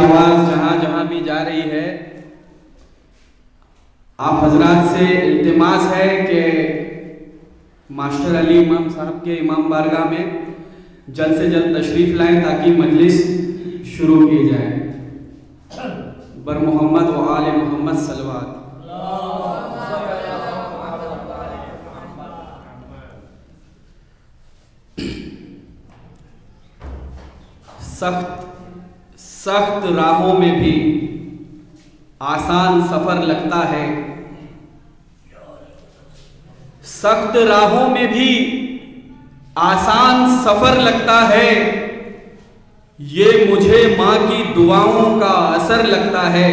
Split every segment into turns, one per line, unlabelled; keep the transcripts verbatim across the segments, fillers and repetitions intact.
آواز جہاں جہاں بھی جا رہی ہے، آپ حضرات سے التماس ہے کہ ماسٹر علی امام صاحب کے امام بارگاہ میں جلد سے جلد تشریف لائیں تاکہ مجلس شروع کی جائے۔ بر محمد و آل محمد صلوات۔ سخت سخت راہوں میں بھی آسان سفر لگتا ہے، سخت راہوں میں بھی آسان سفر لگتا ہے، یہ مجھے ماں کی دعاؤں کا اثر لگتا ہے۔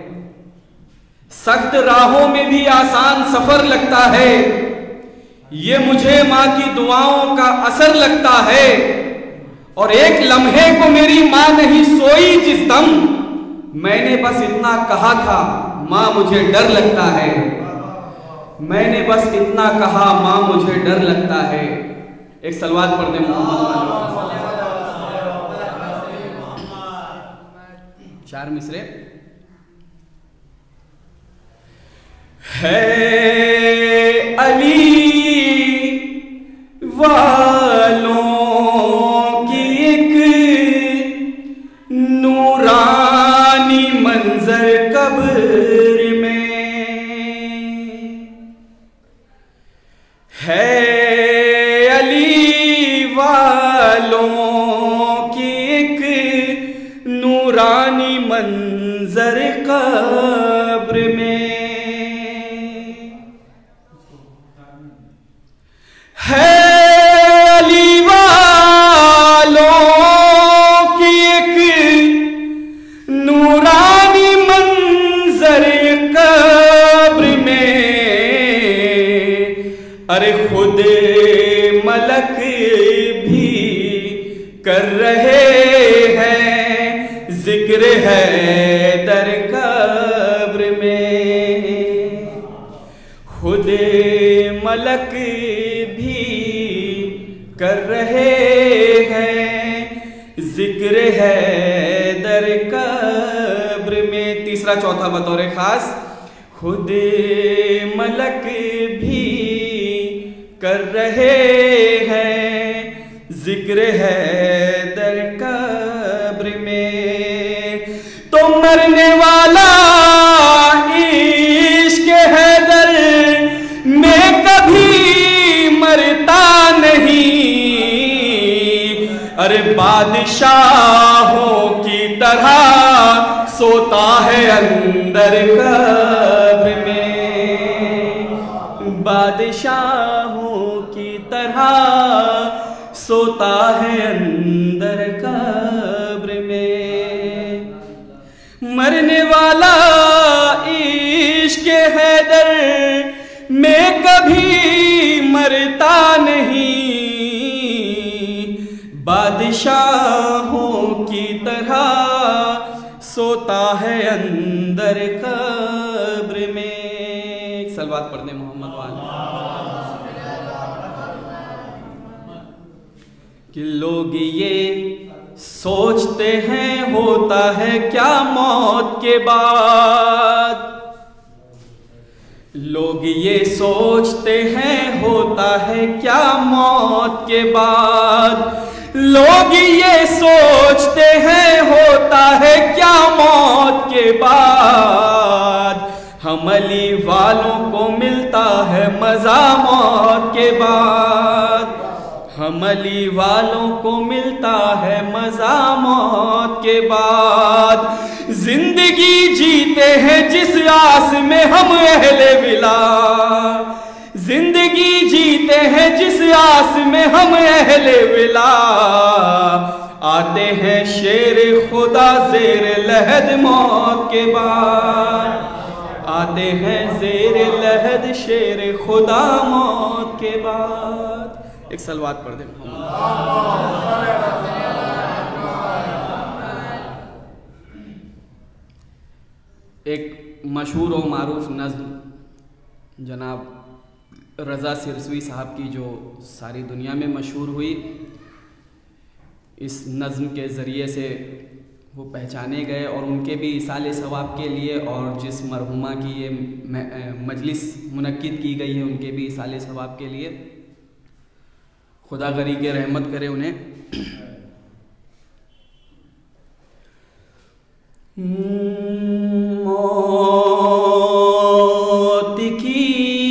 سخت راہوں میں بھی آسان سفر لگتا ہے، یہ مجھے ماں کی دعاؤں کا اثر لگتا ہے، اور ایک لمحے کو میری ماں نہیں سوئی جس دم، میں نے بس اتنا کہا تھا ماں مجھے ڈر لگتا ہے، میں نے بس اتنا کہا ماں مجھے ڈر لگتا ہے۔ ایک صلوات پڑھ دیں محمد، چار مصرے۔ ہے علی والوں کی ایک نورانی منظر قبر میں، ہے علی والوں کی ایک نورانی منظر قبر میں، ہے علی والوں کی ایک نورانی منظر قبر میں، ارے خود ملک بھی کر رہے ہیں ذکر ہے در قبر میں، خود ملک بھی کر رہے ہیں ذکر ہے در قبر میں۔ تیسرا چوتھا بطور خاص، خود ملک بھی کر رہے ہیں ذکر ہے در قبر میں، تو مرنے والا عشق حیدر میں کبھی مرتا نہیں، ارے بادشاہوں کی طرح سوتا ہے اندر قبر میں، بادشاہوں کی طرح سوتا ہے اندر قبر میں، مرنے والا عشق حیدر میں کبھی مرتا نہیں، بادشاہوں کی طرح سوتا ہے اندر قبر میں۔ ایک صلوات پڑھنے محمد والے، کہ لوگ یہ سوچتے ہیں ہوتا ہے کیا موت کے بعد، لوگ یہ سوچتے ہیں ہوتا ہے کیا موت کے بعد، لوگ یہ سوچتے ہیں ہوتا ہے کیا موت کے بعد، ہم علی والوں کو ملتا ہے مزہ موت کے بعد، ہم علی والوں کو ملتا ہے مزہ موت کے بعد، زندگی جیتے ہیں جس آس میں ہم اہل ولا، زندگی جیتے ہیں جس آس میں ہم اہل ولا، آتے ہیں شیر خدا زیر لحد موت کے بعد، آتے ہیں زیر لحد شیر خدا موت کے بعد۔ ایک صلوات پڑھ دیں محمد۔ ایک مشہور و معروف نظم جناب رضا سرسوی صاحب کی جو ساری دنیا میں مشہور ہوئی، اس نظم کے ذریعے سے وہ پہچانے گئے اور ان کے بھی ایصال ثواب کے لیے اور جس مرحومہ کی یہ مجلس منعقد کی گئی ہے ان کے بھی ایصال ثواب کے لیے خدا غری کے رحمت کرے انہیں. موت کی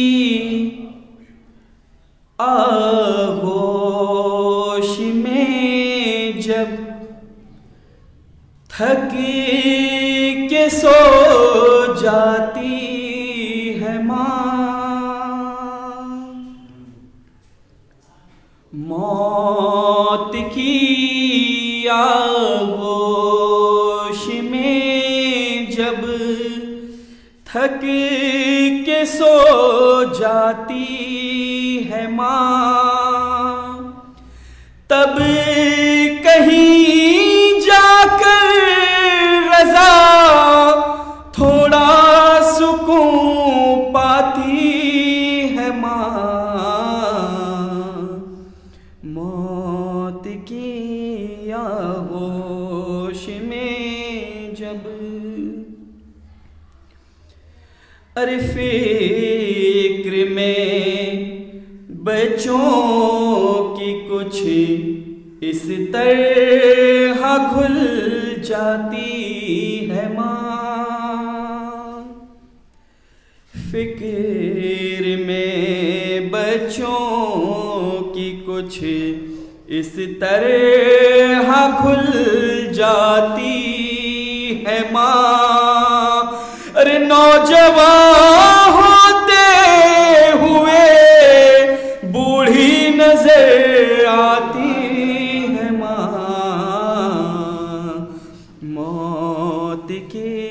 آغوش میں جب تھک کے سو جاتی ہے ماں, موت کی آغوش میں جب تھک کے سو جاتی ہے ماں, تب کہیں جا کر رضا تھوڑا سکون پاتی ہے ماں, موت کی آغوش میں جب. ارے فکر میں بچوں کی کچھ اس طرح گھل جاتی ہے ماں, فکر میں بچوں کی کچھ اس طرح گھل جاتی ہے ماں. ارے نوجوان ہوتے ہوئے بوڑھی نظر آتی ہے ماں, موت کی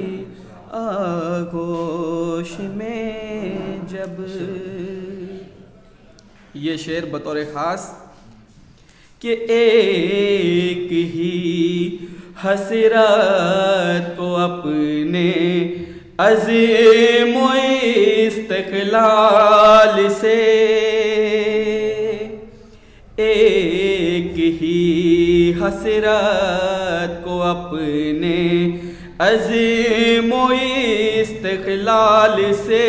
آغوش میں جب. یہ شعر بطور خاص کہ ایک ہی حسرت کو اپنے عزم و استقلال سے, ایک ہی حسرت کو اپنے عزم و استقلال سے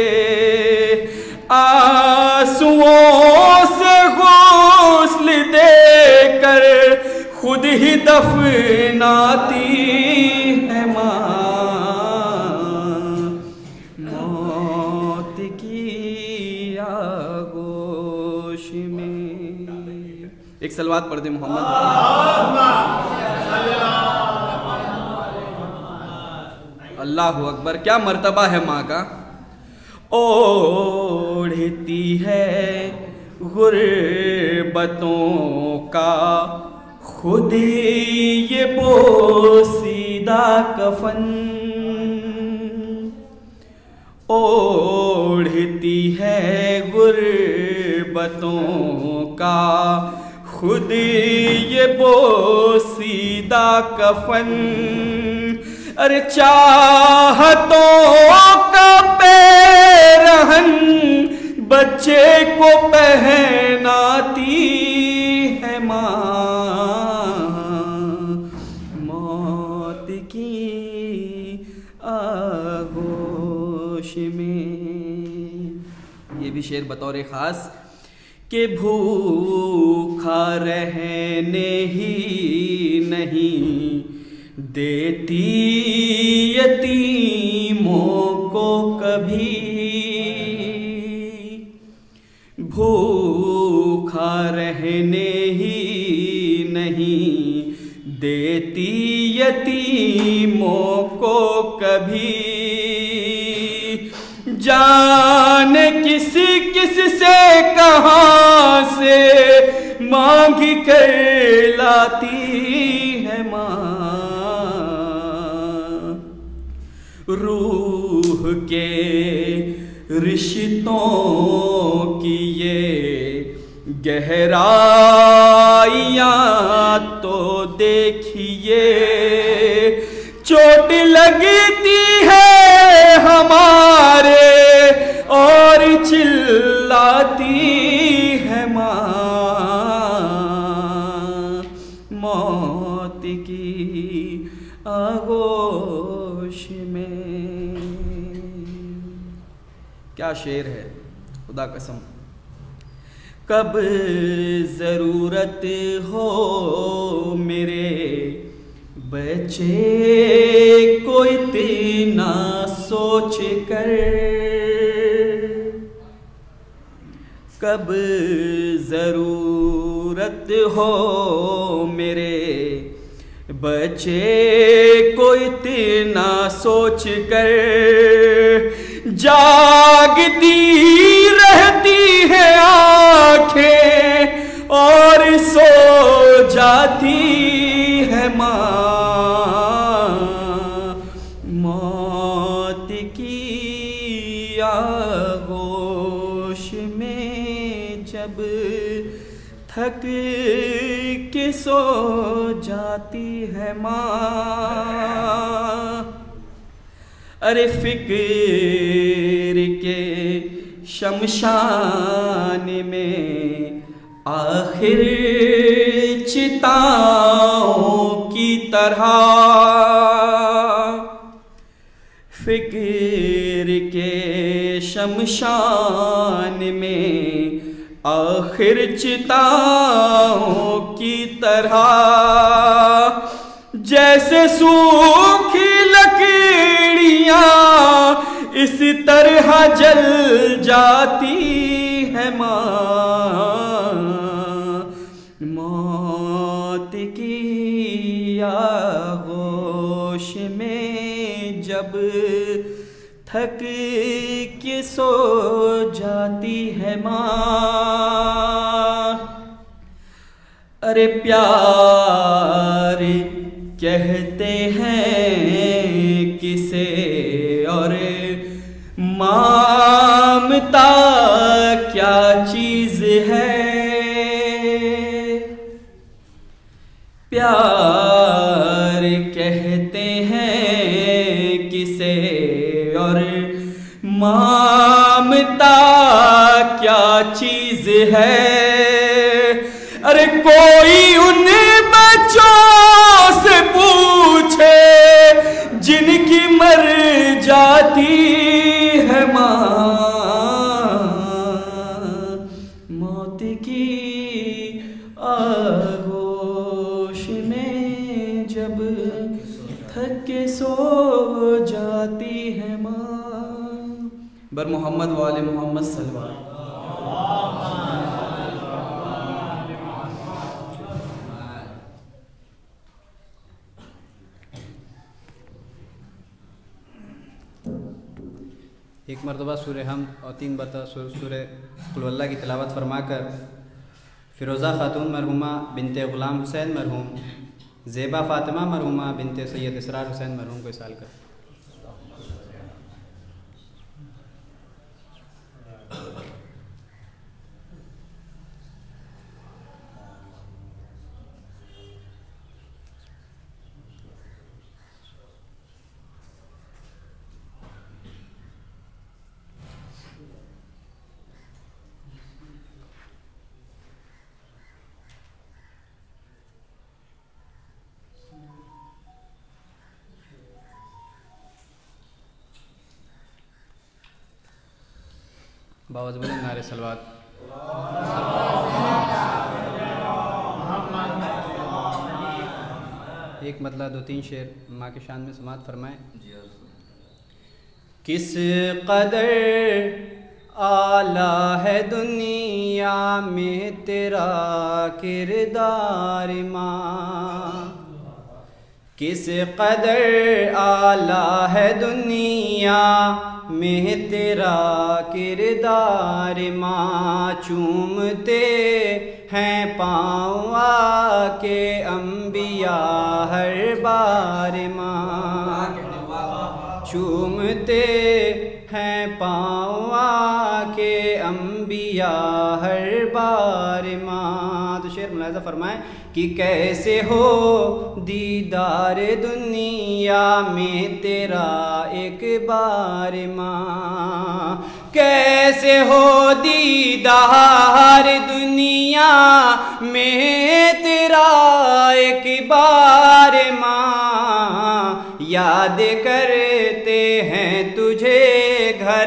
آنسوؤں سے غسل دے کر خود ہی دفناتی ہے ماں, موت کی آغوش میں. ایک صلوات پڑھ دیں محمد. اللہ اکبر, کیا مرتبہ ہے ماں کا. اوڑھتی ہے غربتوں کا خود یہ بوسیدہ کفن, اوڑھتی ہے غربتوں کا خود یہ بوسیدہ کفن. ارے چاہتوں کا پیرہن بچے کو پہناتی ہے ماں, موت کی آغوش میں. یہ بھی شعر بطور خاص کہ بھوکھا رہنے ہی نہیں دیتی یتیموں کو کبھی, بھوکھا رہنے ہی نہیں دیتی یتیموں کو کبھی, جان کسی کس سے کہاں سے مانگ کر لاتی ہے ماں, روح کے رشتوں کی یہ گہرائیاں تو دیکھیے, چوٹ لگتی ہے ہمارے اور چلاتی ہے ماں, موت کی کیا شعر ہے خدا قسم. کب ضرورت ہو میرے بچے کو اتنا سوچ کر، کب ضرورت ہو میرے بچے کو اتنا سوچ کر، جاگتی رہتی ہے آنکھیں اور سو جاتی ہے ماں، موت کی آغوش میں جب تھک کے سو جاتی ہے ماں. ارے فکر کے شمشان میں آخر چتاؤں کی طرح، فکر کے شمشان میں آخر چتاؤں کی طرح، جیسے سوکھی لکڑیاں اس طرح جل جاتی ہے ماں، موت کی آغوش میں جب تھک کے سو جاتی ہے ماں. ارے پیار کہتے ہیں کسے اور مامتا کیا چیز ہے، پیار کہتے ہیں کسے اور مامتا کیا چیز ہے. ارے کوئی ان بچوں سے پوچھے جن کی مر جاتی ہے ماں، موت کی آغوش میں جب تھک کے سو جاتی ہے ماں. بر محمد وآل محمد صلی اللہ علیہ وسلم.
ایک مرتبہ سورہ حمد اور تین مرتبہ سورہ قل ہو اللہ کی تلاوت فرما کر فیروزہ خاتون مرحومہ بنت غلام حسین مرحوم، زیبا فاطمہ مرحومہ بنت سید اسرار حسین مرحوم کو اصال کر. باوز بلند نعرے صلوات. ایک مطلع دو تین شعر ماں کے شان میں سماعت فرمائیں. کس قدر اعلیٰ ہے دنیا میں تیرا کردار ماں، کس قدر اعلیٰ ہے دنیا میں تیرا کردار ماں، چومتے ہیں پاؤں آ کے انبیاء ہر بار ماں، چومتے ہیں پاؤں آ کے انبیاء ہر بار ماں. تو شعر ملاحظہ فرمائیں کہ کیسے ہو دیدار دنیا میں تیرا ایک بار ماں، کیسے ہو دیدار دنیا میں تیرا ایک بار ماں، یاد کرتے ہیں تجھے گھر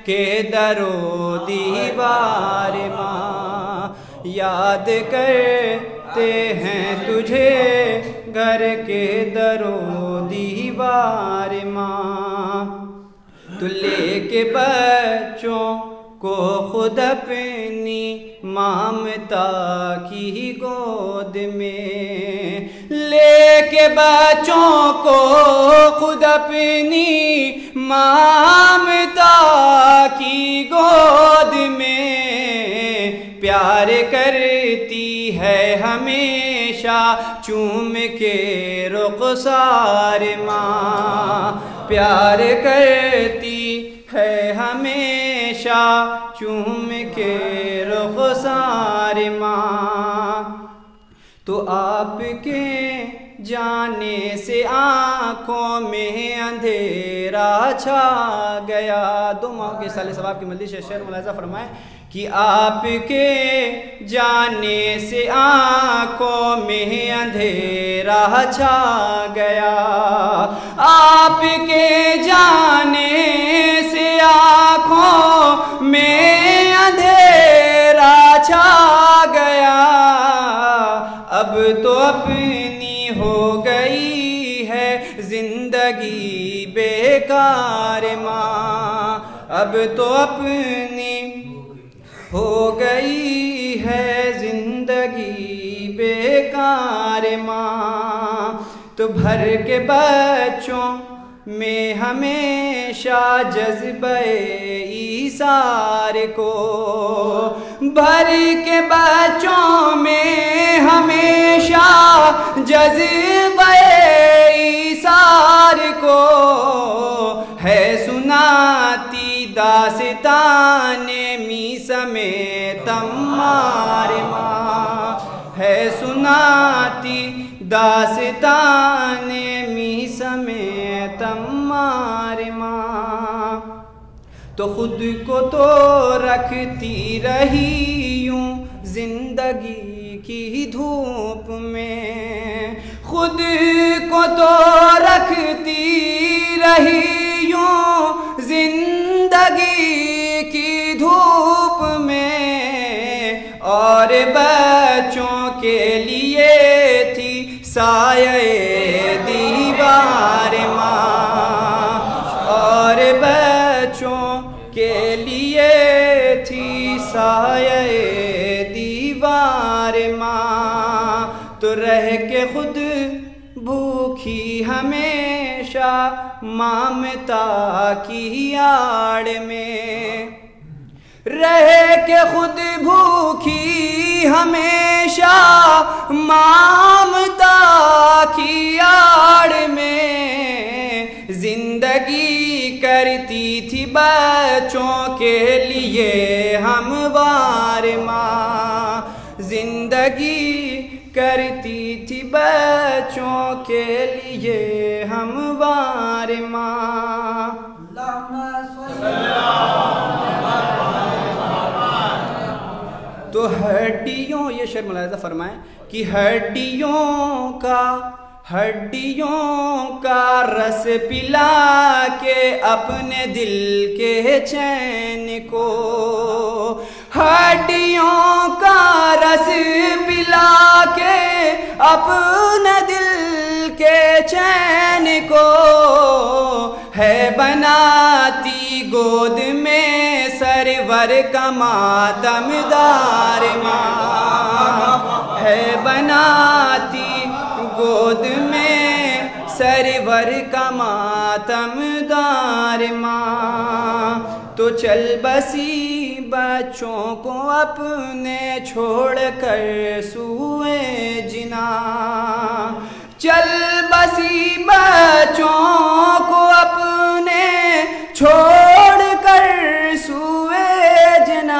کے در و دیوار ماں، یاد کرتے ہیں تجھے گھر کے در و دیوار ماں، تو لے کے بچوں کو خود اپنی ممتا کی گود میں، لے کے بچوں کو خود اپنی ممتا کی گود میں، پیار کرتی ہے ہمیشہ چوم کے رخسار ماں، پیار کرتی ہے ہمیشہ چوم کے رخسار ماں، تو آپ کے جانے سے آنکھوں میں اندھیرا چھا گیا۔ دو ماہ کے سال ثواب کی مجلس شعر ملاحظہ فرمائیں کہ آپ کے جانے سے آنکھوں میں اندھیرا چھا گیا، آپ کے جانے سے آنکھوں میں اندھیرا چھا گیا، اب تو اپنی ہو گئی ہے زندگی بیکار ماں، اب تو اپنی ہو گئی ہے زندگی بیکار ماں، تو بھر کے بچوں میں ہمیشہ جذبہ ایثار کو، بھر کے بچوں میں ہمیشہ جذبہ ایثار کو، ہے سناتی داستان میثم تمار ماں، ہے سناتی داستان میثم تمار ماں، تو خود کو تو رکھتی رہی یوں زندگی کی دھوپ میں، خود کو تو رکھتی رہی یوں زندگی کی دھوپ میں، اور بچوں کے لیے تھی سایہ دیوار ماں، اور بچوں کے لیے تھی سایہ دیوار ماں، تو رہ کے خود بھوکھی ہمیشہ ممتا کی آڑ میں، رہ کے خود بھوکھی ہمیشہ ممتا کی آڑ میں، زندگی کرتی تھی بچوں کے لیے ہموار ماں، زندگی کرتی تھی بچوں کے لیے ہموار ماں۔ تو ہڈیوں، یہ شعر ملاحظہ فرمائیں کہ ہڈیوں کا ہڈیوں کا رس پلا کے اپنے دل کے چین کو، ہڈیوں کا رس پلا کے اپنے دل کے چین کو، ہے بناتی گود میں سرور کا ماتم دار ماں، ہے بناتی گود میں سرور کا ماتم دار ماں، تو چل بسی بچوں کو اپنے چھوڑ کر سوئے جنا، چل بسی بچوں کو اپنے چھوڑ کر سوئے جنا،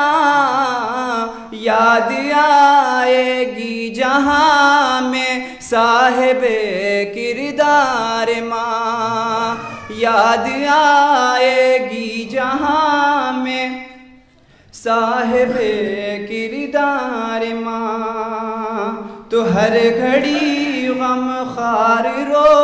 یاد آئے گی جہاں میں صاحب کردار ماں، یاد آئے گی جہاں میں صاحب کردار ماں، تو ہر گھڑی غم خار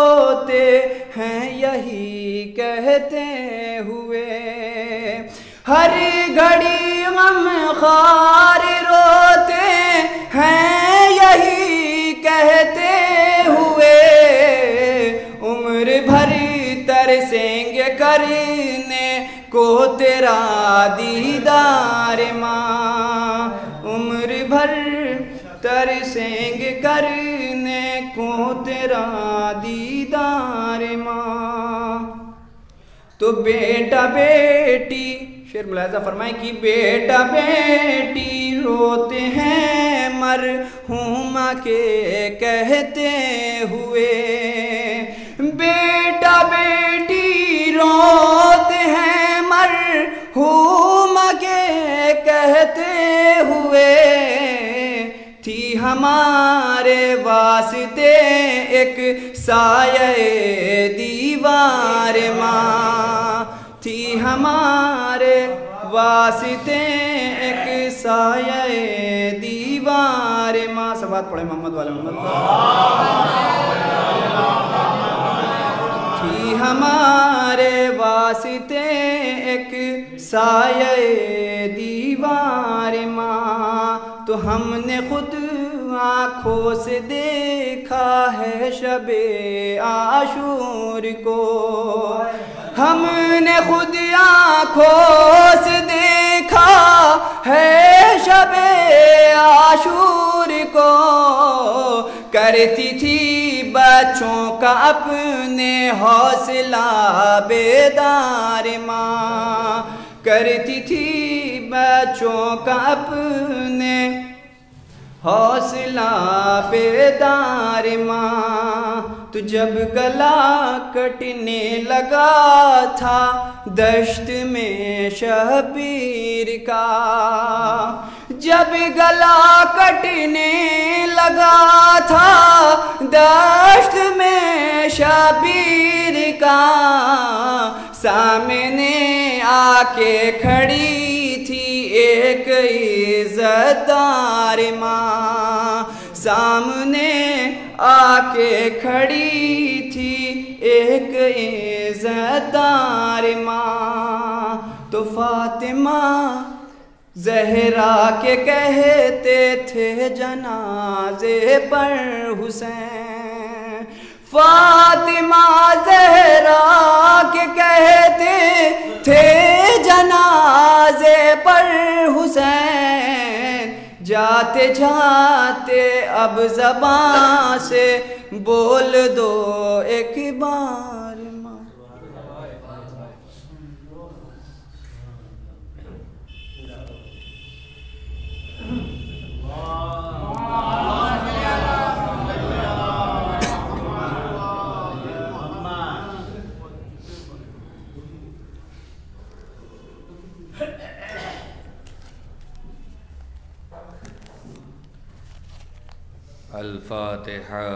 روتے ہیں یہی کہتے ہوئے،
ہر گھڑی غم خوار روتے ہیں یہی کہتے ہوئے، عمر بھر ترسیں گے کرنے کو تیرا دیدار ماں، عمر بھر ترسیں گے کرنے کو تیرا دیدار ماں۔ تو بیٹا بیٹی، شعر ملاحظہ فرمائیں کہ بیٹا بیٹی روتے ہیں مرحومہ کے کہتے ہوئے، بیٹا بیٹی روتے ہیں مرحومہ کے کہتے ہوئے، تھی ہمارے واسطے ایک سایہ دیوار ماں، تھی ہمارے واسطے ایک سایہ دیوار ماں۔ سبات پڑھیں محمد والے محمد، تھی ہمارے واسطے ایک سایہ دیوار ماں، تو ہم نے خود آنکھوں سے دیکھا ہے شب عاشور کو، ہم نے خود آنکھوں سے دیکھا ہے شب عاشور کو، کرتی تھی بچوں کا اپنے حوصلہ بیدار ماں، کرتی تھی بچوں کا اپنے حوصلہ بیدار ماں۔ تو جب گلا کٹنے لگا تھا دشت میں شبیر کا، جب گلا کٹنے لگا تھا دشت میں شبیر کا، سامنے آ کے کھڑی تھی ایک عزتدار ماں، سامنے آ کے کھڑی تھی ایک عزتدار ماں۔ تو فاطمہ زہرا کے کہتے تھے جنازے پر حسین، فاطمہ زہرا کے کہتے تھے جنازے پر حسین، جاتے جاتے اب زبان سے بول دو ایک بار ماں۔
الفاتحة۔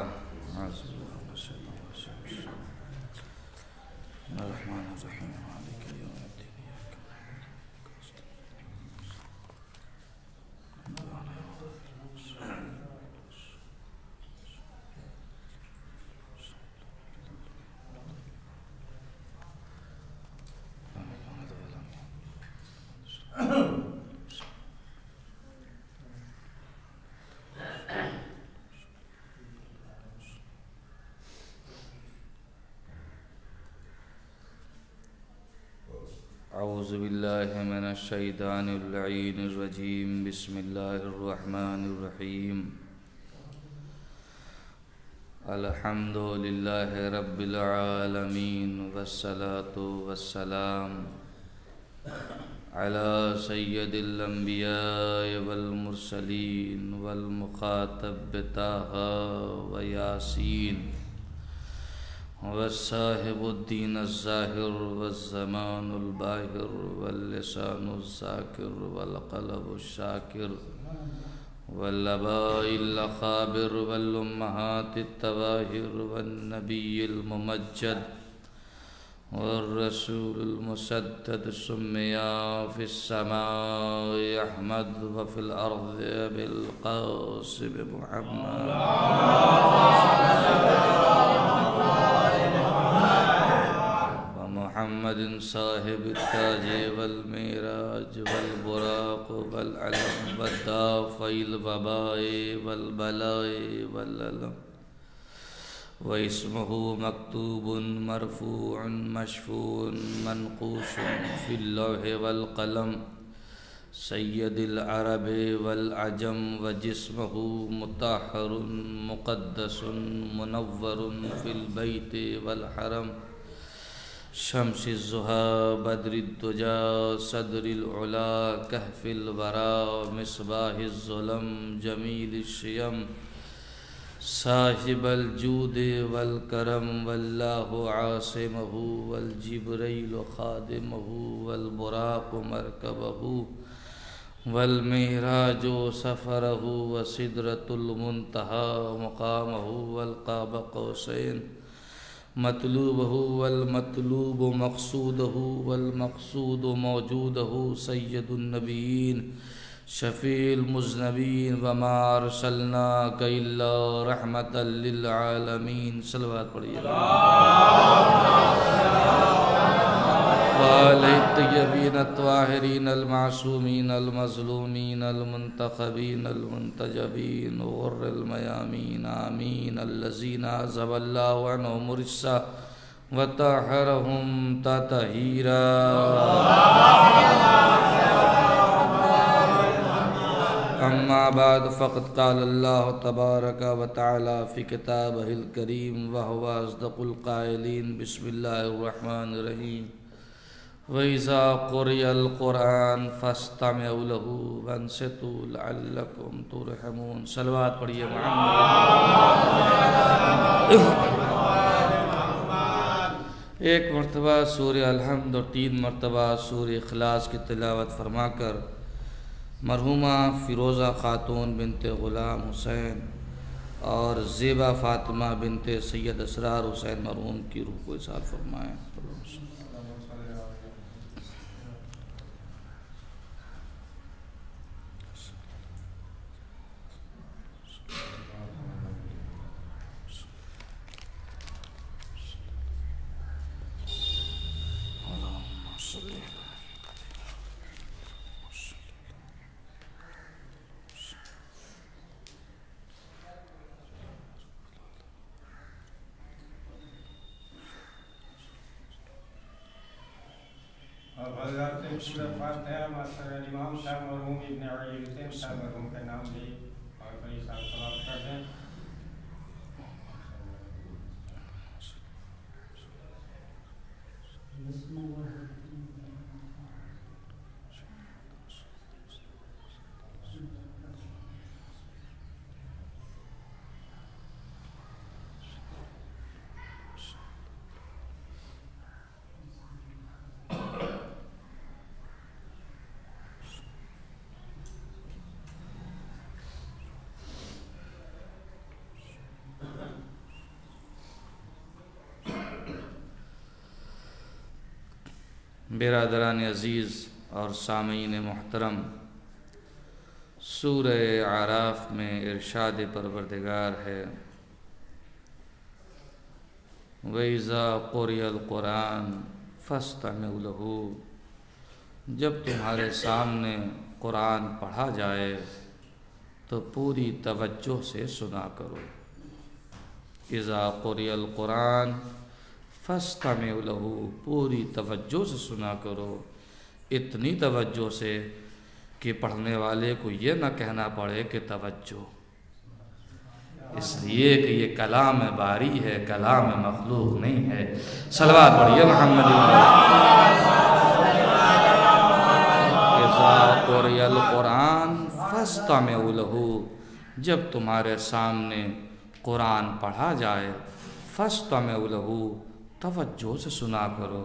اعوذ باللہ من الشیطان اللعین الرجیم، بسم اللہ الرحمن الرحیم، الحمد للہ رب العالمین، والصلاة والسلام علی سید الانبیاء والمرسلین والمخاطب طٰہٰ و یاسین، والصاحب الدین الظاہر والزمان الباہر واللسان الذاکر والقلب الشاکر والآباء الأخابر والأمہات الطواہر والنبی الممجد والرسول المسدد، سمیا فی السماء احمد وفی الارض بالقاسم محمد محمد صاحب التاج والمعراج والبراق والعلم والدافع الوباء والبلاء والعلم واسمه مكتوب مرفوع مشفوع منقوش في اللوح والقلم سید العرب والعجم وجسمه مطهر مقدس منور في البيت والحرم شمس الزهى بدر الدجى صدر العلا كهف الورى مصباح الظلم جميل الشيم صاحب الجود والکرم واللہ عاصمہ والجبریل خادمہ والبراق مرکبہ والمعراج سفرہ وسدرۃ المنتہی مقامہ والقاب قوسین مطلوبہ والمطلوب مقصودہ والمقصود موجودہ سید النبیین شفیع المذنبین وما ارسلناک الا رحمتا للعالمین صلوات پڑھیے وآلہ الطیبین الطاہرین المعصومین المظلومین المنتخبین المنتجبین غر المیامین آمین الذین عذب اللہ عنہم الرجس وطہرہم تطہیرا اما بعد فقد قال اللہ تبارک و تعالی فی کتابہ الکریم وہو اصدق القائلین بسم اللہ الرحمن الرحیم وَإِذَا قُرِئَ الْقُرْآنُ فَاسْتَمِعُوا لَهُ وَانصِتُوا لَعَلَّكُمْ تُرْحَمُونَ صلوات پڑھیے محمد۔ ایک مرتبہ سورہ الحمد اور تین مرتبہ سورہ اخلاص کی تلاوت فرما کر مرحومہ فیروزہ خاتون بنت غلام حسین اور زیبا فاطمہ بنت سید اسرار حسین مرحوم کی روح کو اصال فرمائیں۔
سورہ فاتحہ ماسٹر امام صاحب مرحوم ابن علی الدین صاحب مرحوم کے نام بھی اور بڑی صاحب سلام کر دیں۔
برادران عزیز اور سامعین محترم، سورہ اعراف میں ارشاد پروردگار ہے وَإِذَا قُرِئَ الْقُرْآنُ فَاسْتَمِعُوا لَهُ، جب تمہارے سامنے قرآن پڑھا جائے تو پوری توجہ سے سنا کرو۔ اِذَا قُرِئَ الْقُرْآنُ فَاسْتَمِعُوا لَهُ، پوری توجہ سے سنا کرو، اتنی توجہ سے کہ پڑھنے والے کو یہ نہ کہنا پڑے کہ توجہ، اس لیے کہ یہ کلام باری ہے، کلام مخلوق نہیں ہے۔ صلوات پڑھیے محمد۔ اِذَا قُرِئَ الْقُرْآنُ فَاسْتَمِعُوا لَهُ، جب تمہارے سامنے قرآن پڑھا جائے فَاسْتَمِعُوا لَهُ، توجہ سے سنا کرو،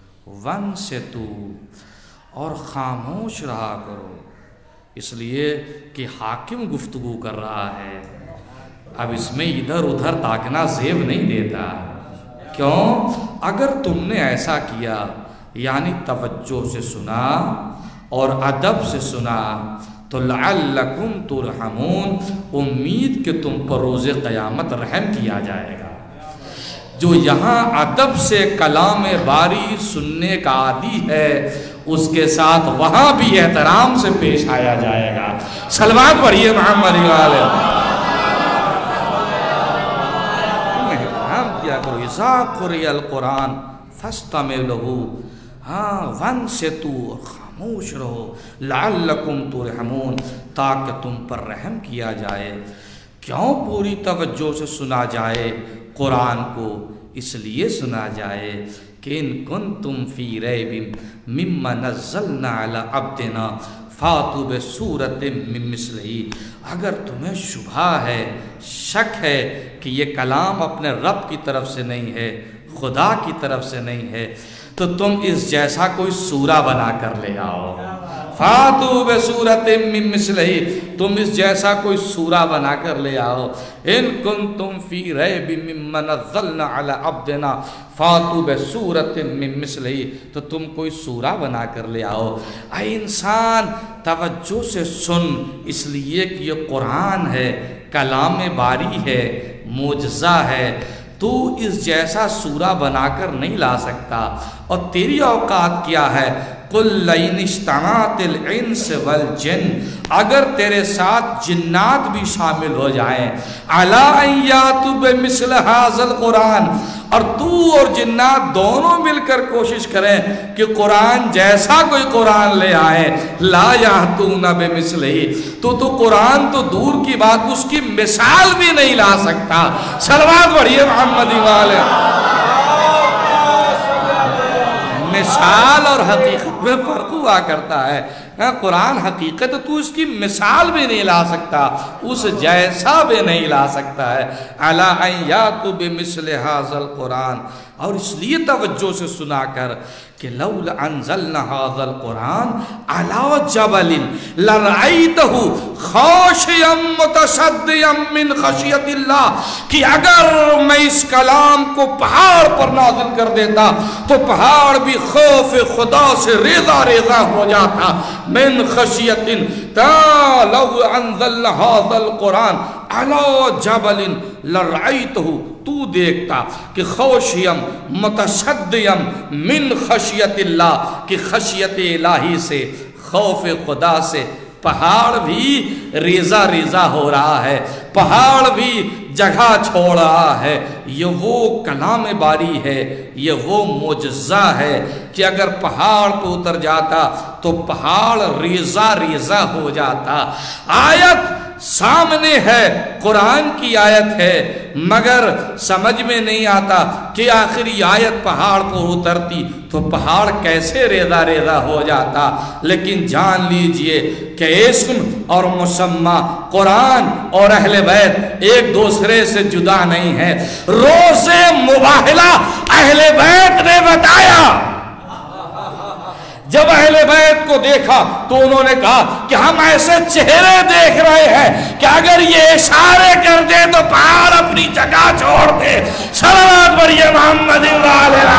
وَانصِتُوا، اور خاموش رہا کرو، اس لیے کہ حاکم گفتگو کر رہا ہے، اب اس میں ادھر ادھر تاکنا زیب نہیں دیتا۔ کیوں؟ اگر تم نے ایسا کیا یعنی توجہ سے سنا اور ادب سے سنا تو لعلکم ترحمون، امید کہ تم پر روز قیامت رحم کیا جائے گا۔ جو یہاں ادب سے کلام باری سننے کا عادی ہے اس کے ساتھ وہاں بھی احترام سے پیش آیا جائے گا. صلوات پڑھیے محمد والے. تم احترام کیا کرو. اذا قرئ القرآن فاستمعوا لہ. ہاں وانصتوا، خاموش رہو. لعلکم ترحمون، تاکہ تم پر رحم کیا جائے. کیوں پوری توجہ سے سنا جائے قرآن کو؟ اس لیے سنا جائے کہ ان کنتم فی ریب مما نزلنا علی عبدنا فاتوا بسورۃ من مثلہ. اگر تمہیں شبہ ہے، شک ہے کہ یہ کلام اپنے رب کی طرف سے نہیں ہے، خدا کی طرف سے نہیں ہے، تو تم اس جیسا کوئی سورہ بنا کر لے آؤ. فاتوا بسورۃ من مثلہ، تم اس جیسا کوئی سورہ بنا کر لے آؤ. ان کنتم فی ریب مما نزلنا علی عبدنا فاتوا بسورۃ من مثلہ، تو تم کوئی سورہ بنا کر لے آؤ. اے انسان توجہ سے سن، اس لیے کہ یہ قرآن ہے، کلام باری ہے، معجزہ ہے. تو اس جیسا سورہ بنا کر نہیں لا سکتا. اور تیری اوقات کیا ہے؟ قُلْ لَئِنِ اجْتَمَعَتِ الْإِنسُ وَالْجِنُّ، اگر تیرے ساتھ جنات بھی شامل ہو جائیں، عَلَىٰ أَن يَأْتُوا بِمِثْلِ هَٰذَا الْقُرْآنِ، اور تو اور جنات دونوں مل کر کوشش کریں کہ قرآن جیسا کوئی قرآن لے آئے، لا یأتون بمثلہ، تو تو قرآن تو دور کی بات، اس کی مثال بھی نہیں لا سکتا. صلوات پڑھیے محمدی والے. مثال اور حقیقت میں فرق ہوا کرتا ہے. قرآن حقیقت تو اس کی مثال بھی نہیں لا سکتا، اس جیسا بھی نہیں لا سکتا ہے. عَلَىٰ أَن يَأْتُوا بِمِثْلِ هَٰذَا الْقُرْآنِ، اور اس لیے توجہ سے سنا کر کہ لولا انزلنا هذا القرآن على جبل لرأيته خاشعا متصدعا من خشیت اللہ، کہ اگر میں اس کلام کو پہاڑ پر نازل کر دیتا تو پہاڑ بھی خوف خدا سے ریزہ ریزہ ہو جاتا. من خشیت تا لو انزلنا هذا القرآن على جبل لرأيته، تو دیکھتا کہ خوشیم متصدیم من خشیت اللہ، کہ خشیت الہی سے، خوف خدا سے پہاڑ بھی ریزہ ریزہ ہو رہا ہے، پہاڑ بھی جگہ چھوڑ رہا ہے. یہ وہ کلام باری ہے، یہ وہ معجزہ ہے کہ اگر پہاڑ پہ اتر جاتا تو پہاڑ ریزہ ریزہ ہو جاتا. آیت سامنے ہے، قرآن کی آیت ہے، مگر سمجھ میں نہیں آتا کہ آخری آیت پہاڑ پر اترتی تو پہاڑ کیسے ریزہ ریزہ ہو جاتا. لیکن جان لیجئے کہ اسم اور مسمى قرآن اور اہل بیت ایک دوسرے سے جدا نہیں ہے. روز مباہلہ اہل بیت نے بتایا. جب اہل بیت کو دیکھا تو انہوں نے کہا کہ ہم ایسے چہرے دیکھ رہے ہیں کہ اگر یہ اشارے کر دے تو پہاڑ اپنی جگہ چھوڑ دے. صلوات پڑھیے محمد وعلیہ.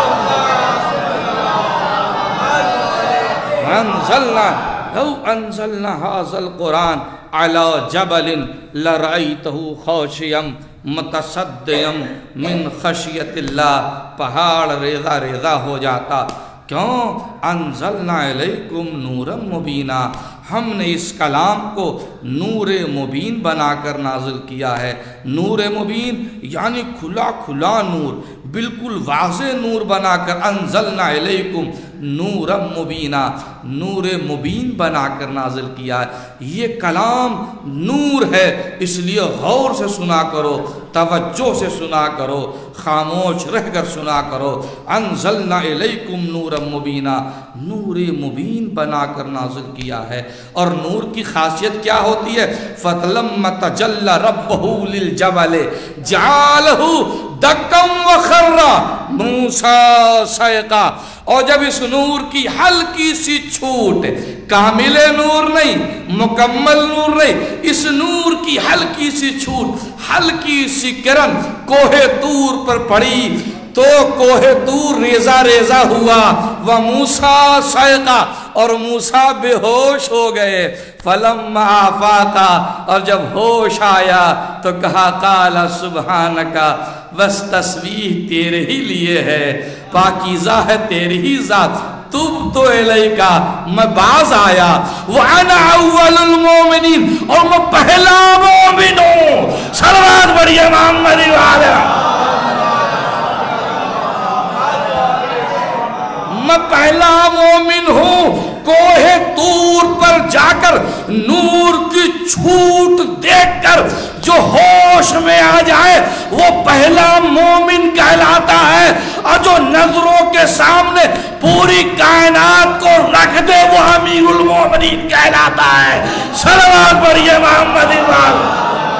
انزلنا لو انزلنا هذا القرآن على جبل لرأيته خاشعا متصدعا من خشیت اللہ، پہاڑ ریزہ ریزہ ہو جاتا. کیوں؟ انزلنا علیکم نورا مبینا، ہم نے اس کلام کو نور مبین بنا کر نازل کیا ہے. نور مبین یعنی کھلا کھلا نور، بالکل واضح نور بنا کر. انزلنا علیکم نورا مبینا، نور مبین بنا کر نازل کیا ہے. یہ کلام نور ہے، اس لیے غور سے سنا کرو، توجہ سے سنا کرو، خاموش رہ کر سنا کرو. انزلنا علیکم نورا مبینا، نور مبین بنا کر نازل کیا ہے. اور نور کی خاصیت کیا ہوتی ہے؟ فَتَلَمَّ تَجَلَّ رَبُّهُ لِلْجَبَلِ جَعَلَهُ دَكًّا وَخَرَّ مُوسَىٰ صَعِقًا. اور جب اس نور کی ہلکی سی چھوٹ، کامل نور نہیں، مکمل نور نہیں، اس نور کی ہلکی سی چھوٹ، ہلکی سی کرن کوہ طور پر پڑی تو کوہ طور ریزہ ریزہ ہوا، و موسیٰ صعقہ اور موسیٰ بے ہوش ہو گئے، فلما آفاقا اور جب ہوش آیا تو کہا قال سبحانکا، بس تسبیح تیرے ہی لیے ہے، پاکیزہ ہے تیری ہی ذات، تب تو الیکا میں باز آیا، وَأَنَا أَوَّلُ الْمُؤْمِنِينَ اور میں پہلا مومن ہوں، صلوات بڑھئے محمد والے، میں پہلا مومن ہوں۔ کوہ طور پر جا کر نور کی چھوٹ دیکھ کر جو ہوش میں آ جائے وہ پہلا مومن کہلاتا ہے، اور جو نظروں کے سامنے پوری کائنات کو رکھ دے وہ امیر المومنین کہلاتا ہے۔ صلوات پڑھیے محمد وال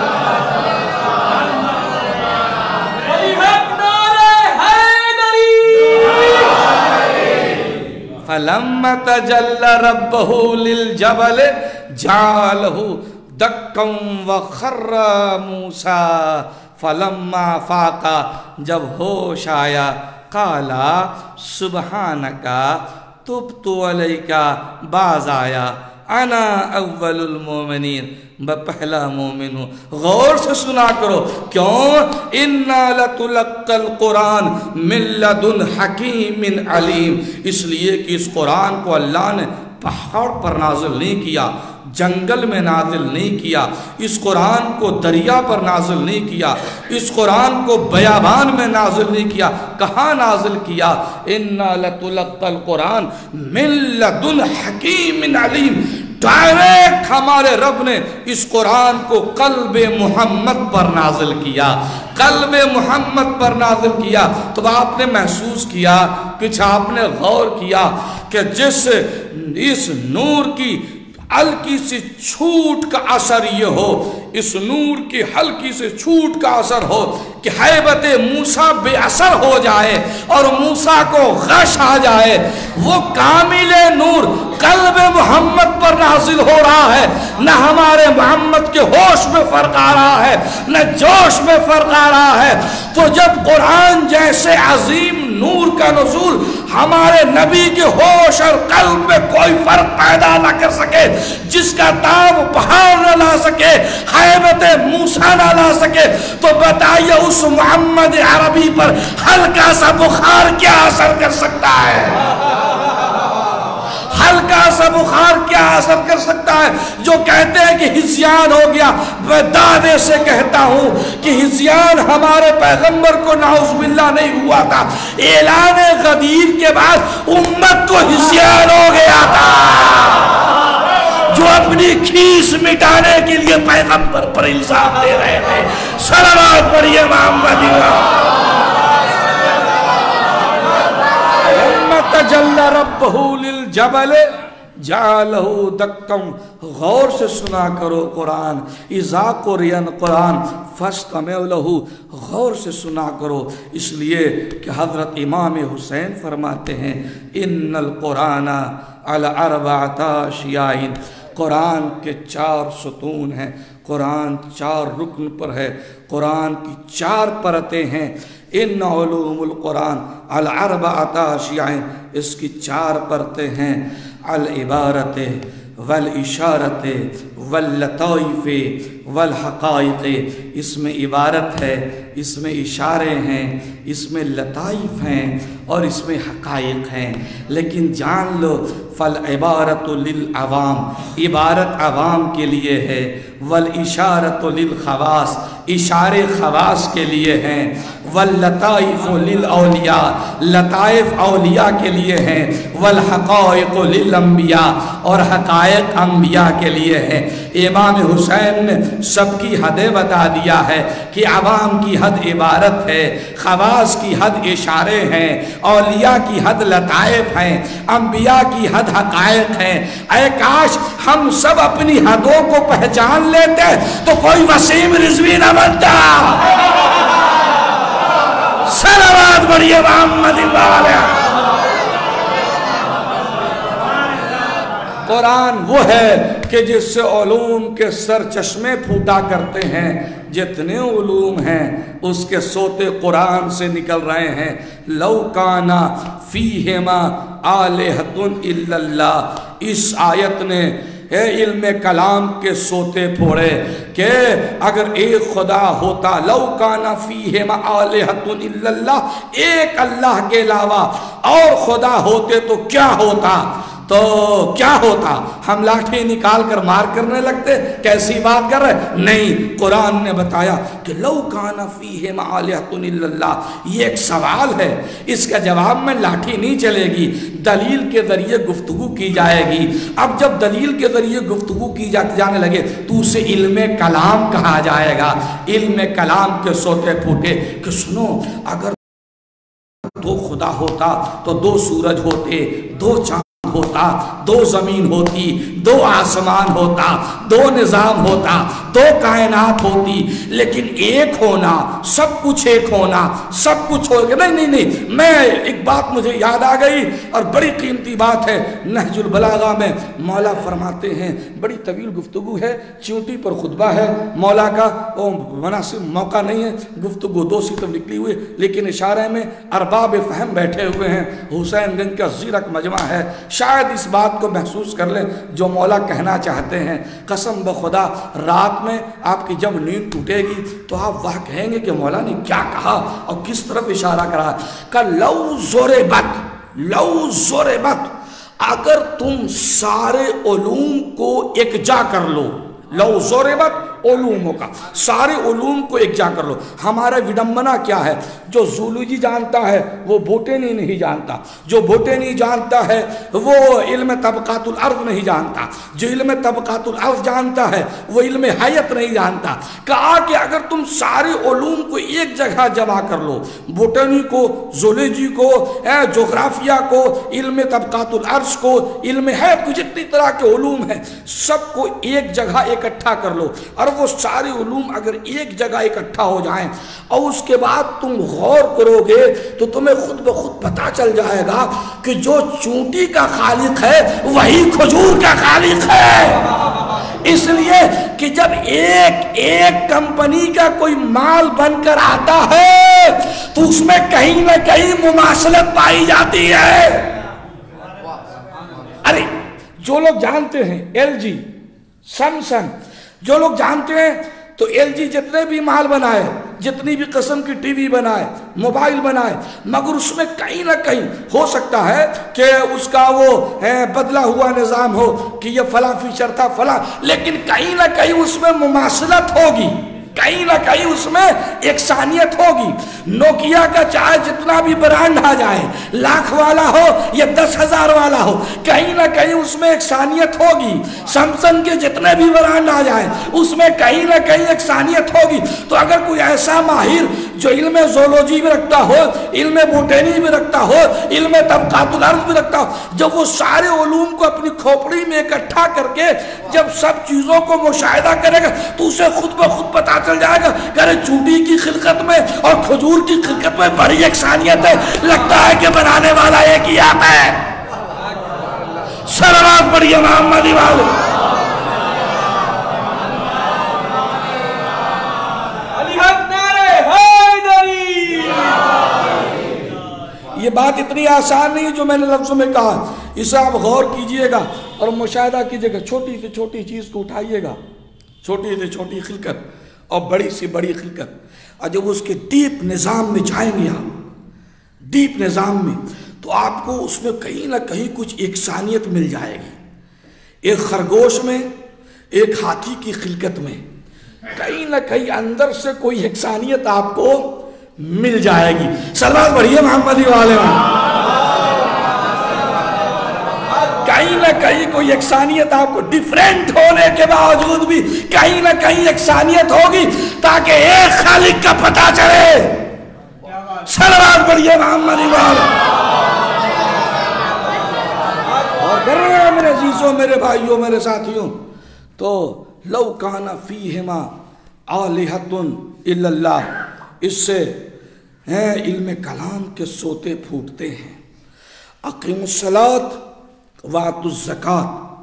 فَلَمَّا تَجَلَّى رَبُّهُ لِلْجَبَلِ جَعَلَهُ دَكًّا وَخَرَّ مُوسَىٰ فَلَمَّا فَاقَ جب ہوش آیا قَالَ سُبْحَانَكَ تُبْتُ عَلَيْكَ باز آیا، انا اول المومنین میں پہلا مومن ہوں۔ غور سے سنا کرو، کیوں؟ اِنَّا لَتُلَقَّ الْقُرْآنِ مِن لَدُنْ حَكِيمٍ عَلِيمٍ، اس لیے کہ اس قرآن کو اللہ نے پہاڑ پر نازل نہیں کیا، جنگل میں نازل نہیں کیا، اس قرآن کو دریا پر نازل نہیں کیا، اس قرآن کو بیابان میں نازل نہیں کیا، کہاں نازل کیا؟ اِنَّا لَتُلَقَّ الْقُرْآنِ مِن لَدُنْ حَكِيمٍ عَلِيمٍ، ڈائریکٹ ہمارے رب نے اس قرآن کو قلب محمد پر نازل کیا، قلب محمد پر نازل کیا۔ تو آپ نے محسوس کیا، کچھ آپ نے غور کیا کہ جس اس نور کی ہلکی سی چھوٹ کا اثر یہ ہو، اس نور کی ہلکی سے چھوٹ کا اثر ہو کہ ہیبت موسیٰ بے اثر ہو جائے اور موسیٰ کو غش آ جائے، وہ کامل نور قلب محمد پر نازل ہو رہا ہے، نہ ہمارے محمد کے ہوش میں فرق آ رہا ہے، نہ جوش میں فرق آ رہا ہے۔ تو جب قرآن جیسے عظیم نور کا نزول ہمارے نبی کے ہوش اور قلب میں کوئی فرق پیدا نہ کر سکے، جس کا تاب پہاڑ نہ لا سکے، ہیبت موسیٰ نہ لا سکے، تو بتائیے اس محمد عربی پر ہلکا سا بخار کیا اثر کر سکتا ہے؟ ہلکا سا بخار کیا اثر کر سکتا ہے؟ جو کہتے ہیں کہ ہزیان ہو گیا، میں دعوے سے کہتا ہوں کہ ہزیان ہمارے پیغمبر کو نعوذ باللہ نہیں ہوا تھا، اعلان غدیر کے بعد امت کو ہزیان ہو گیا تھا، جو اپنی کھیس مٹانے کے لیے پیغمبر پر الزام دے رہے تھے۔ صلوات پڑھیے محمد تجلی ربہ للجبل جعلہ دکم، غور سے سنا کرو قرآن، اذا قرئ قرآن فاستمعوا لہ، غور سے سنا کرو، اس لیے کہ حضرت امام حسین فرماتے ہیں ان القرآن علی اربعۃ اشیاء، قرآن کے چار ستون ہیں، قرآن چار رکن پر ہے، قرآن کی چار پرتیں ہیں۔ ان علوم القرآن علی اربعۃ اشیاء، اس کی چار پرتیں ہیں، العبارت والاشارت واللطائف والحقائق، اس میں عبارت ہے، اس میں اشارے ہیں، اس میں لطائف ہیں اور اس میں حقائق ہیں۔ لیکن جان لو فالعبارت للعوام، عبارت عوام کے لیے ہے، والاشارت للخواص، اشارے خواص کے لیے ہیں، واللطائف للاولیاء، لطائف اولیاء کے لیے ہیں، والحقائق للانبیاء، اور حقائق انبیاء کے لیے ہیں۔ امام حسین نے سب کی حدیں بتا دیا ہے کہ عوام کی حد عبارت ہے، خواص کی حد اشارے ہیں، اولیاء کی حد لطائف ہیں، انبیاء کی حد حقائق ہیں۔ اے کاش ہم سب اپنی حدوں کو پہچان لیتے تو کوئی وسیم رضوی نہ بنتا۔ صلوات پڑھیے محمد والے۔ قرآن وہ ہے کہ جس سے علوم کے سر چشمے پھوٹا کرتے ہیں، جتنے علوم ہیں اس کے سوتے قرآن سے نکل رہے ہیں۔ لو کانا فیہما آلہۃ الا اللہ، اس آیت نے اے علم کلام کے سوتے پھوڑے کہ اگر ایک خدا ہوتا، لو کانا فیہما آلہۃ الا اللہ، ایک اللہ کے علاوہ اور خدا ہوتے تو کیا ہوتا؟ تو کیا ہوتا؟ ہم لاٹھی نکال کر مار کرنے لگتے؟ کیسی بات کر رہے؟ نہیں، قرآن نے بتایا کہ لو کان فیہما آلہۃ الا اللہ، یہ ایک سوال ہے، اس کا جواب میں لاٹھی نہیں چلے گی، دلیل کے ذریعے گفتگو کی جائے گی۔ اب جب دلیل کے ذریعے گفتگو کی جانے لگے تو اسے علم کلام کہا جائے گا۔ علم کلام کے سوتے پھوٹے کہ سنو، اگر دو خدا ہوتا تو دو سورج ہوتے، دو چاند ہوتا، دو زمین ہوتی، دو آسمان ہوتا، دو نظام ہوتا، دو کائنات ہوتی، لیکن ایک ہونا، سب کچھ ایک ہونا، سب کچھ ہو گیا۔ نہیں نہیں نہیں، میں ایک بات مجھے یاد آ گئی اور بڑی قیمتی بات ہے، نہج البلاغہ میں مولا فرماتے ہیں، بڑی طویل گفتگو ہے، چونٹی پر خطبہ ہے مولا کا، وہ مناسب موقع نہیں ہے، گفتگو دو سی طرف نکلی ہوئی، لیکن اشارے میں ارباب فہم بیٹھے ہوئے ہیں، حسین گنج کا زیرک مجمع ہے، شاید اس بات کو محسوس کر لیں جو مولا کہنا چاہتے ہیں۔ قسم بخدا رات میں آپ کی جب نیند ٹوٹے گی تو آپ وہ کہیں گے کہ مولا نے کیا کہا اور کس طرف اشارہ کرا کہ لو ضربت، لو ضربت، اگر تم سارے علوم کو ایک جا کر لو، لو ضربت علوموں کا، سارے علوم کو ایک جا کر لو۔ ہمارا وڈمبنا کیا ہے؟ جو زولوجی جانتا ہے وہ بوٹینی نہیں جانتا، جو بوٹینی جانتا ہے وہ علم طبقات الارض نہیں جانتا، جو علم طبقات الارض جانتا ہے وہ علم حیات نہیں جانتا۔ کہا کہ اگر تم سارے علوم کو ایک جگہ جمع کر لو، بوٹینی کو، زولوجی کو، جغرافیہ کو، علم طبقات الارض کو، علم حیات کو، جتنی طرح کے علوم ہیں سب کو ایک جگہ اکٹھا کر لو، اور وہ سارے علوم اگر ایک جگہ اکٹھا ہو جائیں اور اس کے بعد تم غور کرو گے تو تمہیں خود بخود پتا چل جائے گا کہ جو چونٹی کا خالق ہے وہی کھجور کا خالق ہے۔ اس لیے کہ جب ایک ایک کمپنی کا کوئی مال بن کر آتا ہے تو اس میں کہیں نہ کہیں مماثلت پائی جاتی ہے۔ ارے جو لوگ جانتے ہیں ایل جی، سیمسنگ، جو لوگ جانتے ہیں تو ایل جی جتنے بھی مال بنائے، جتنی بھی قسم کی ٹی وی بنائے، موبائل بنائے، مگر اس میں کہیں نہ کہیں ہو سکتا ہے کہ اس کا وہ بدلا ہوا نظام ہو کہ یہ فلاں فیچر تھا فلاں، لیکن کہیں نہ کہیں اس میں مماثلت ہوگی، کہیں نہ کہیں اس میں یکسانیت ہوگی۔ نوکیا کا چاہے جتنا بھی برانڈ آ جائے، لاکھ والا ہو یا دس ہزار والا ہو، کہیں نہ کہیں اس میں یکسانیت ہوگی۔ سیمسنگ کے جتنے بھی برانڈ آ جائے اس میں کہیں نہ کہیں یکسانیت ہوگی۔ تو اگر کوئی ایسا ماہر جو علم زولوجی بھی رکھتا ہو، علم بوٹینی بھی رکھتا ہو، علم طبقات الارض بھی رکھتا ہو، جب وہ سارے علوم کو اپنی کھوپڑی میں اکٹھا کر کے جب سب چیزوں کو مشاہدہ کرے گا تو اسے خود بخود پتا چل جائے گا کہ ارے چونٹی کی خلقت میں اور کھجور کی خلقت میں بڑی یکسانیت ہے، لگتا ہے کہ بنانے والا ایک ہی آپ ہے۔ صلوات پڑھیے محمد والے۔ یہ بات اتنی آسان نہیں جو میں نے لفظوں میں کہا، اسے آپ غور کیجئے گا اور مشاہدہ کیجئے گا، چھوٹی سے چھوٹی چیز کو اٹھائیے گا، چھوٹی سے چھوٹی خلقت اور بڑی سے بڑی خلقت، اور جب اس کے ڈیپ نظام میں جائیں گے آپ، ڈیپ نظام میں، تو آپ کو اس میں کہیں نہ کہیں کچھ یکسانیت مل جائے گی۔ ایک خرگوش میں، ایک ہاتھی کی خلقت میں کہیں نہ کہیں اندر سے کوئی یکسانیت آپ کو مل جائے گی۔ صلوات پڑھیے محمدی والے میں۔ کہیں نہ کہیں کوئی یکسانیت آپ کو، ڈیفرنٹ ہونے کے باوجود بھی کہیں نہ کہیں یکسانیت ہوگی تاکہ ایک خالق کا پتہ چلے۔ صلوات پڑھیے محمدی والے۔ اور کر رہے ہیں میرے عزیزوں، میرے بھائیوں، میرے ساتھیوں، تو لو کان فیہما آلہۃ الا اللہ، اس سے ہیں علم کلام کے سوتے پھوٹتے ہیں۔ اقیموا الصلاۃ وآتوا الزکوٰۃ،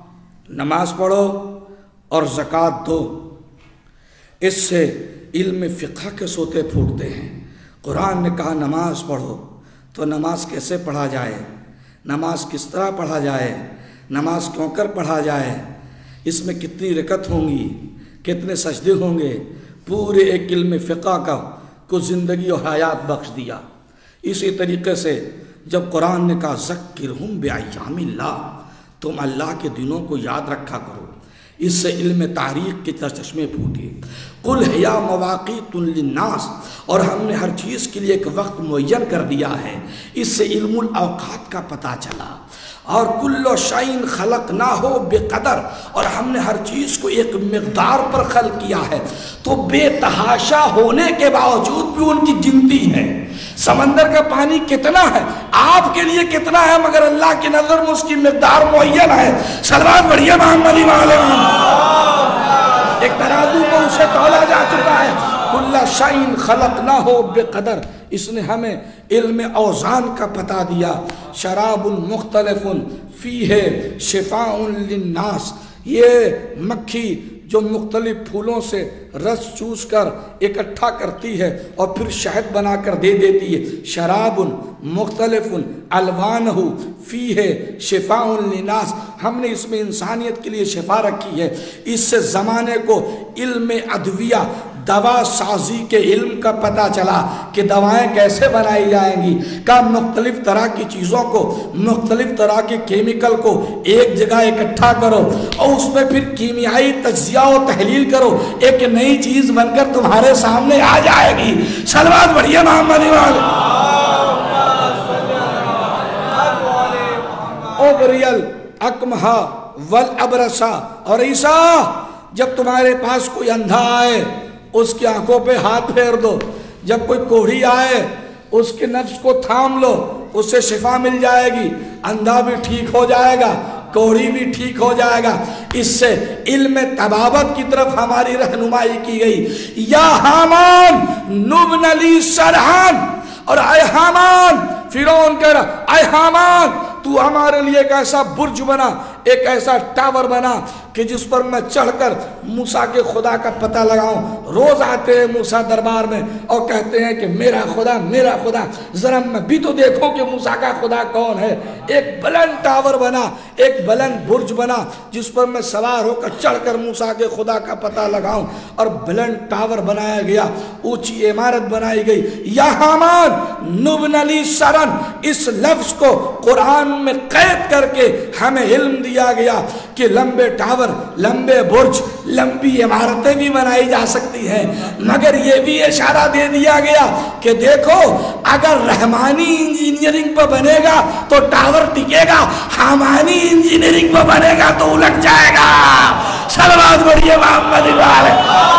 نماز پڑھو اور زکوٰۃ دو، اس سے علم فقہ کے سوتے پھوٹتے ہیں۔ قرآن نے کہا نماز پڑھو، تو نماز کیسے پڑھا جائے، نماز کس طرح پڑھا جائے، نماز کیوں کر پڑھا جائے، اس میں کتنی رکعت ہوں گی، کتنے سجدے ہوں گے، پورے ایک علم فقہ کا کو زندگی و حیات بخش دیا۔ اسی طریقے سے جب قرآن نے کہا ذکرہم بایام اللہ، تم اللہ کے دنوں کو یاد رکھا کرو، اس سے علم تاریخ کے چشمے پھوٹے۔ قل ہی مواقیت للناس، اور ہم نے ہر چیز کے لیے ایک وقت معین کر دیا ہے، اس سے علم الاوقات کا پتہ چلا۔ اور کل شیء خلقناہ بقدر، اور ہم نے ہر چیز کو ایک مقدار پر خلق کیا ہے، تو بے تحاشا ہونے کے باوجود بھی ان کی گنتی ہے۔ سمندر کا پانی کتنا ہے، آپ کے لیے کتنا ہے، مگر اللہ کی نظر میں اس کی مقدار معین ہے۔ صلوات بڑھیا محمد والے ایک ترازو کو اسے تولا جا چکا ہے۔ کل شیء خلقناہ بقدر، اس نے ہمیں علم اوزان کا پتہ دیا۔ شراب مختلف فیہ شفاء للناس، یہ مکھی جو مختلف پھولوں سے رس چوس کر اکٹھا کرتی ہے اور پھر شہد بنا کر دے دیتی ہے۔ شراب مختلف الوانہ فیہ شفاء للناس، ہم نے اس میں انسانیت کے لیے شفا رکھی ہے۔ اس سے زمانے کو علم ادویہ، دوا سازی کے علم کا پتہ چلا کہ دوائیں کیسے بنائی جائیں گی، کا مختلف طرح کی چیزوں کو، مختلف طرح کے کیمیکل کو ایک جگہ اکٹھا کرو اور اس میں پھر کیمیائی تجزیہ و تحلیل کرو، ایک نئی چیز بن کر تمہارے سامنے آ جائے گی۔ صلوات بڑھیا محمد والے اوبریل اکمہا والابرسا، اور عیسیٰ جب تمہارے پاس کوئی اندھا آئے اس کی آنکھوں پہ ہاتھ پھیر دو، جب کوئی کوڑھی آئے اس کے نفس کو تھام لو، اس سے شفا مل جائے گی، اندھا بھی ٹھیک ہو جائے گا، کوڑھی بھی ٹھیک ہو جائے گا۔ اس سے علم طبابت کی طرف ہماری رہنمائی کی گئی۔ یا حامان نبن لی صرحان، اور اے حامان، فرعون کہہ رہا اے حامان تو ہمارے لیے ایک ایسا برج بنا، ایک ایسا ٹاور بنا کہ جس پر میں چڑھ کر موسیٰ کے خدا کا پتہ لگاؤں۔ روز آتے ہیں موسیٰ دربار میں اور کہتے ہیں کہ میرا خدا میرا خدا، ذرا میں بھی تو دیکھو کہ موسیٰ کا خدا کون ہے۔ ایک بلند ٹاور بنا، ایک بلند برج بنا جس پر میں سوار ہو کر چڑھ کر موسیٰ کے خدا کا پتہ لگاؤں، اور بلند ٹاور بنایا گیا، اونچی عمارت بنائی گئی۔ یا حامان نبن لی صرحا، اس لفظ کو قرآن میں قید کر کے ہمیں علم دیا گیا کہ لمبے ٹاور، لمبے برج، لمبی عمارتیں بھی بنائی جا سکتی ہیں، مگر یہ بھی اشارہ دے دیا گیا کہ دیکھو اگر رحمانی انجینئرنگ پہ بنے گا تو ٹاور ٹکے گا، حامانی انجینئرنگ پہ بنے گا تو الٹ جائے گا۔ صلوات بڑھیے محمد والے۔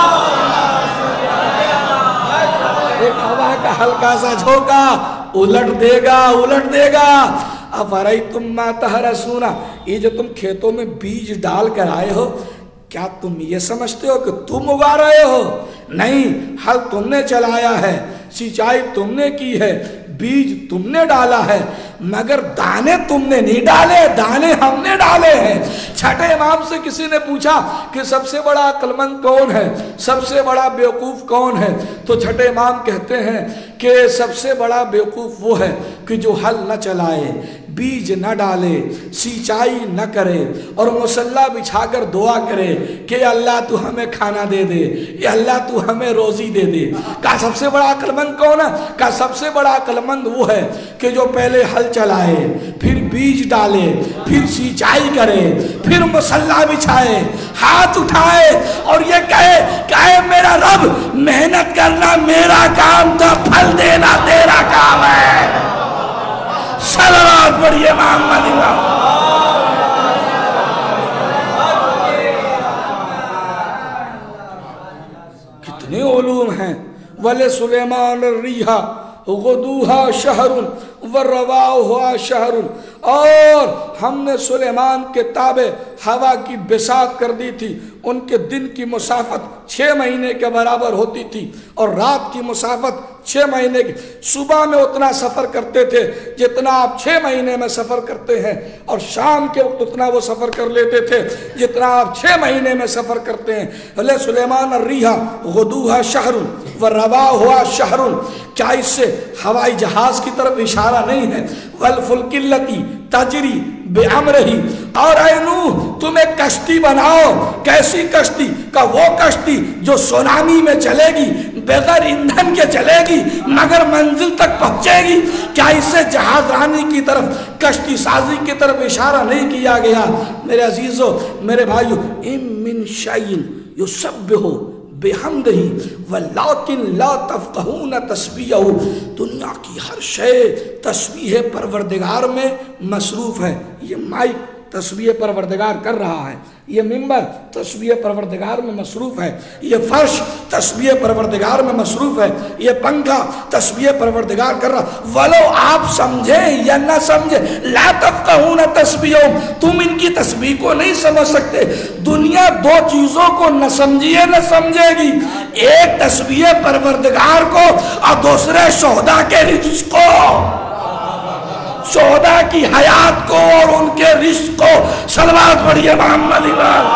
ایک ہوا کا ہلکا سا جھونکا الٹ دے گا، الٹ دے گا۔ افرأیتم ما تحرثون، یہ جو تم کھیتوں میں بیج ڈال کر آئے ہو، کیا تم یہ سمجھتے ہو کہ تم اگا رہے ہو؟ نہیں، ہل تم نے چلایا ہے، سینچائی تم نے کی ہے، بیج تم نے ڈالا ہے، مگر دانے تم نے نہیں ڈالے، دانے ہم نے ڈالے ہیں۔ چھٹے امام سے کسی نے پوچھا کہ سب سے بڑا عقل مند کون ہے، سب سے بڑا بیوقوف کون ہے، تو چھٹے امام کہتے ہیں کہ سب سے بڑا بیوقوف وہ ہے کہ جو ہل نہ چلائے، بیج نہ ڈالے، سینچائی نہ کرے اور مسلح بچھا کر دعا کرے کہ اللہ تو ہمیں کھانا دے دے، یا اللہ تو ہمیں روزی دے دے۔ کہا سب سے بڑا عقل مند کون ہے؟ کہا سب سے بڑا عقل مند وہ ہے کہ جو پہلے ہل چلائے، پھر بیج ڈالے، پھر سینچائی کرے، پھر مسلح بچھائے، ہاتھ اٹھائے اور یہ کہے کہ اے میرا رب، محنت کرنا میرا کام تھا، پھل دینا تیرا کام ہے۔ صلوات پڑھیے محمد اللہ۔ کتنے علوم ہیں۔ وَلِ سُلَيْمَانَ الرِّيحَ، غدوہا شہر ورواؤہا شہر، اور ہم نے سلیمان کے تابع ہوا کی بساط کر دی تھی، ان کے دن کی مسافت چھ مہینے کے برابر ہوتی تھی اور رات کی مسافت چھ مہینے کی، صبح میں اتنا سفر کرتے تھے جتنا آپ چھ مہینے میں سفر کرتے ہیں، اور شام کے وقت اتنا وہ سفر کر لیتے تھے جتنا آپ چھ مہینے میں سفر کرتے ہیں۔ لے سلیمان الریحا غدوہا شہر ورواؤہا شہر، کیا اس سے ہوائی جہاز کی طرف اشارہ نہیں ہے؟ والفلک التی تجری بِأَمْرِهِ، اور اے نوح تم ایک کشتی بناؤ، کیسی کشتی؟ کا وہ کشتی جو سونامی میں چلے گی، بغیر ایندھن کے چلے گی مگر منزل تک پہنچے گی۔ کیا اس سے جہاز رانی کی طرف، کشتی سازی کی طرف اشارہ نہیں کیا گیا؟ میرے عزیزو، میرے بھائیو، اِن مِّن شَيْءٍ يُسَبِّحُ بِحَمْدِهِ وَلَٰكِن لَا تَفْقَهُونَ تَسْبِيحَهُ، دنیا کی ہر شے تسبیح پروردگار میں مصروف ہے۔ یہ مائک تسبیح پروردگار کر رہا ہے، یہ ممبر تسبیح پروردگار میں مصروف ہے، یہ فرش تسبیح پروردگار میں مصروف ہے، یہ پنکھا تسبیح پروردگار کر رہا۔ ولو آپ سمجھیں یا نہ سمجھیں، لا تفقہون تسبیحہم، تم ان کی تسبیح کو نہیں سمجھ سکتے۔ دنیا دو چیزوں کو نہ سمجھیے نہ سمجھے گی، ایک تسبیح پروردگار کو اور دوسرے شہداء کے رزق کو، شہداء کی حیات کو اور ان کے رزق کو۔ صلوات پڑھیے محمد ایمان۔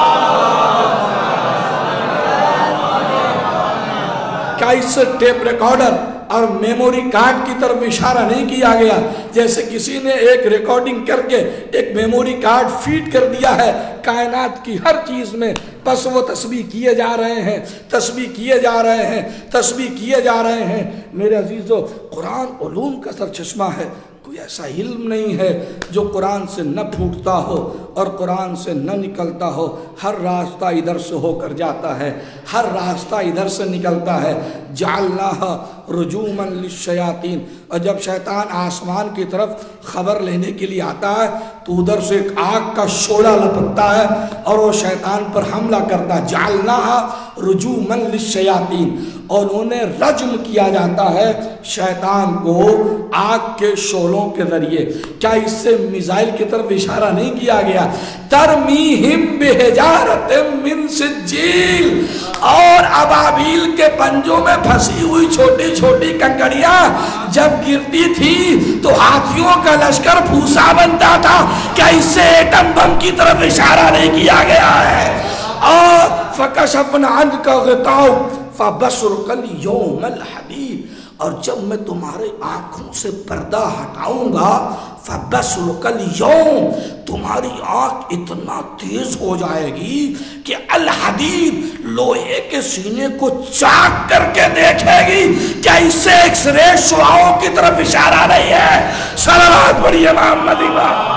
کیا اس سے ٹیپ ریکارڈر اور میموری کارڈ کی طرف اشارہ نہیں کیا گیا؟ جیسے کسی نے ایک ریکارڈنگ کر کے ایک میموری کارڈ فیڈ کر دیا ہے کائنات کی ہر چیز میں، بس وہ تسبیح کیے جا رہے ہیں، تسبیح کیے جا رہے ہیں، تسبیح کیے جا رہے ہیں۔ میرے عزیزو، قرآن علوم کا سرچشمہ ہے، کوئی ایسا علم نہیں ہے جو قرآن سے نہ پھوٹتا ہو اور قرآن سے نہ نکلتا ہو۔ ہر راستہ ادھر سے ہو کر جاتا ہے، ہر راستہ ادھر سے نکلتا ہے۔ جعلناہا رجوما للشیاطین، اور جب شیطان آسمان کی طرف خبر لینے کے لیے آتا ہے تو ادھر سے ایک آگ کا شعلہ لپکتا ہے اور وہ شیطان پر حملہ کرتا ہے۔ جعلناہا رجوما للشیاطین، اور انہیں رجم کیا جاتا ہے شیطان کو آگ کے شعلوں کے ذریعے۔ کیا اس سے میزائل کی طرف اشارہ نہیں کیا گیا؟ ترمیہم بحجارۃ من سجیل، اور ابابیل کے پنجوں میں پھنسی ہوئی چھوٹی چھوٹی کنکریاں جب گرتی تھی تو ہاتھیوں کا لشکر پھوسا بنتا تھا۔ کیا اس سے ایٹم بم کی طرف اشارہ نہیں کیا گیا ہے؟ اور فَكَشَفْنَا عَنْكَ غِطَاءَكَ فَبَصَرُكَ الْيَوْمَ الْحَدِيدُ، اور جب میں تمہارے آنکھوں سے پردہ ہٹاؤں گا، فَبَصَرُكَ الْيَوْمَ، تمہاری آنکھ اتنا تیز ہو جائے گی کہ الحدید، لوہے کے سینے کو چاک کر کے دیکھے گی۔ کیا اس سے ایکس رے شعاعوں کی طرف اشارہ نہیں ہے؟ صلوات پڑھیے محمد ایمان۔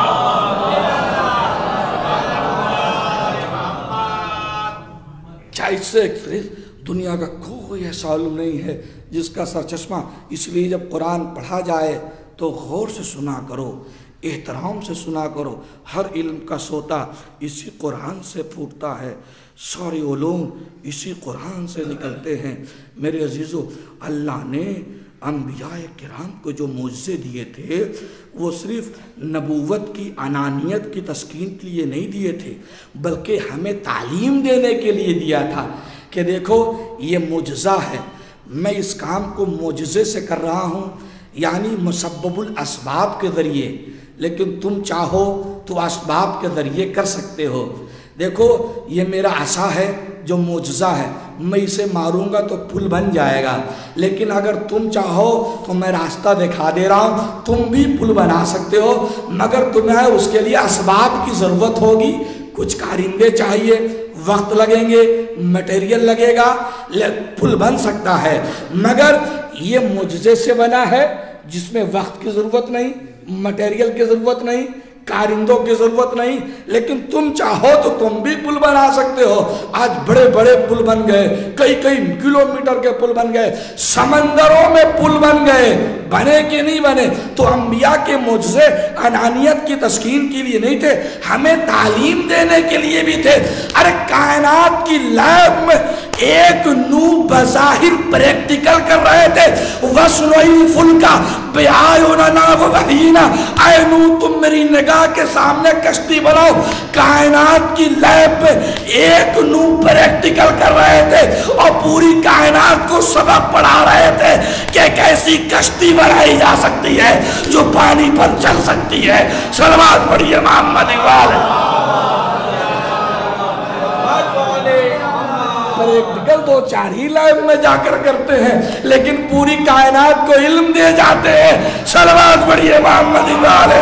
کیا اس سے ایکس رے؟ دنیا کا کوئی ایسا علم نہیں ہے جس کا سرچشمہ، اس لیے جب قرآن پڑھا جائے تو غور سے سنا کرو، احترام سے سنا کرو۔ ہر علم کا سوتا اسی قرآن سے پھوٹتا ہے، سارے علوم اسی قرآن سے نکلتے ہیں۔ میرے عزیزو، اللہ نے انبیاء کرام کو جو معجزے دیے تھے وہ صرف نبوت کی انانیت کی تسکین کے لیے نہیں دیے تھے، بلکہ ہمیں تعلیم دینے کے لیے دیا تھا کہ دیکھو یہ معجزہ ہے، میں اس کام کو معجزے سے کر رہا ہوں، یعنی مسبب الاسباب کے ذریعے، لیکن تم چاہو تو اسباب کے ذریعے کر سکتے ہو۔ دیکھو یہ میرا عصا ہے جو معجزہ ہے، میں اسے ماروں گا تو پل بن جائے گا، لیکن اگر تم چاہو تو میں راستہ دکھا دے رہا ہوں، تم بھی پل بنا سکتے ہو، مگر تمہیں اس کے لیے اسباب کی ضرورت ہوگی، کچھ کارندے چاہیے، وقت لگیں گے، میٹیریل لگے گا، پل بن سکتا ہے۔ مگر یہ معجزے سے بنا ہے جس میں وقت کی ضرورت نہیں، میٹیریل کی ضرورت نہیں، کارندوں کی ضرورت نہیں، لیکن تم چاہو تو تم بھی پل بنا سکتے ہو۔ آج بڑے بڑے پل بن گئے، کئی کئی کلومیٹر کے پل بن گئے، سمندروں میں پل بن گئے، بنے کہ نہیں بنے؟ تو انبیاء کے معجزے انانیت کی تسکین کے لیے نہیں تھے، ہمیں تعلیم دینے کے لیے بھی تھے۔ ارے کائنات کی لیب میں ایک نو بظاہر پریکٹیکل کر رہے تھے، وَسْنُعِي فُلْكَ بِأَعْيُنِنَا وَوَحْيِنَا، اے نو تم میری نگاہ کے سامنے کشتی بناؤ۔ کائنات کی لیب پہ ایک نو پریکٹیکل کر رہے تھے اور پوری کائنات کو سبق پڑھا رہے تھے کہ ایک ایسی کشتی بنائی جا سکتی ہے جو پانی پر چل سکتی ہے۔ صلوات پڑھیے محمد والے۔ پریکٹیکل دو چار ہی لائف میں جا کر کرتے ہیں، لیکن پوری کائنات کو علم دے جاتے ہیں۔ صلوات پڑھیے محمد والے۔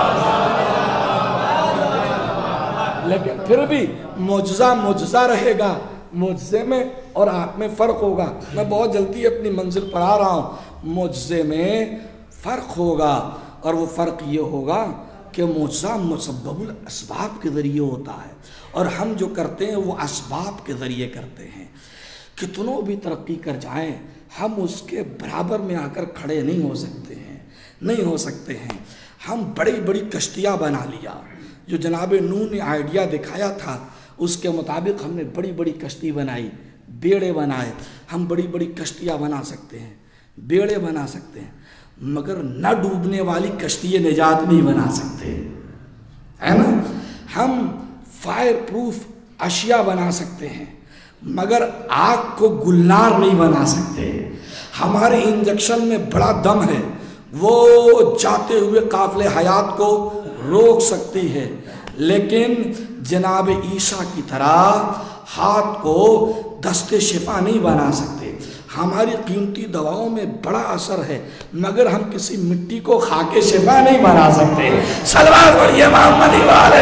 لیکن پھر بھی معجزہ معجزہ رہے گا، معجزے میں اور آپ میں فرق ہوگا۔ میں بہت جلدی اپنی منزل پر آ رہا ہوں۔ معجزے میں فرق ہوگا، اور وہ فرق یہ ہوگا کہ معجزہ مسبب الاسباب کے ذریعے ہوتا ہے، اور ہم جو کرتے ہیں وہ اسباب کے ذریعے کرتے ہیں۔ کتنوں بھی ترقی کر جائیں، ہم اس کے برابر میں آ کر کھڑے نہیں ہو سکتے ہیں، نہیں ہو سکتے ہیں۔ ہم بڑی بڑی کشتیاں بنا لیا، جو جناب نوح نے آئیڈیا دکھایا تھا اس کے مطابق ہم نے بڑی بڑی کشتی بنائی، بیڑے بنائے۔ ہم بڑی بڑی کشتیاں بنا سکتے ہیں، بیڑے بنا سکتے ہیں، مگر نہ ڈوبنے والی کشتی نجات نہیں بنا سکتے، ہے نا۔ ہم فائر پروف اشیاء بنا سکتے ہیں، مگر آگ کو گلنار نہیں بنا سکتے۔ ہمارے انجیکشن میں بڑا دم ہے، وہ جاتے ہوئے قافلے حیات کو روک سکتی ہے، لیکن جناب عیسیٰ کی طرح ہاتھ کو دست شفا نہیں بنا سکتے۔ ہماری قیمتی دواؤں میں بڑا اثر ہے، مگر ہم کسی مٹی کو خاک شفا نہیں بنا سکتے۔ صلوات پڑھیے محمد والے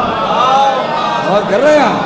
اور کر رہے ہیں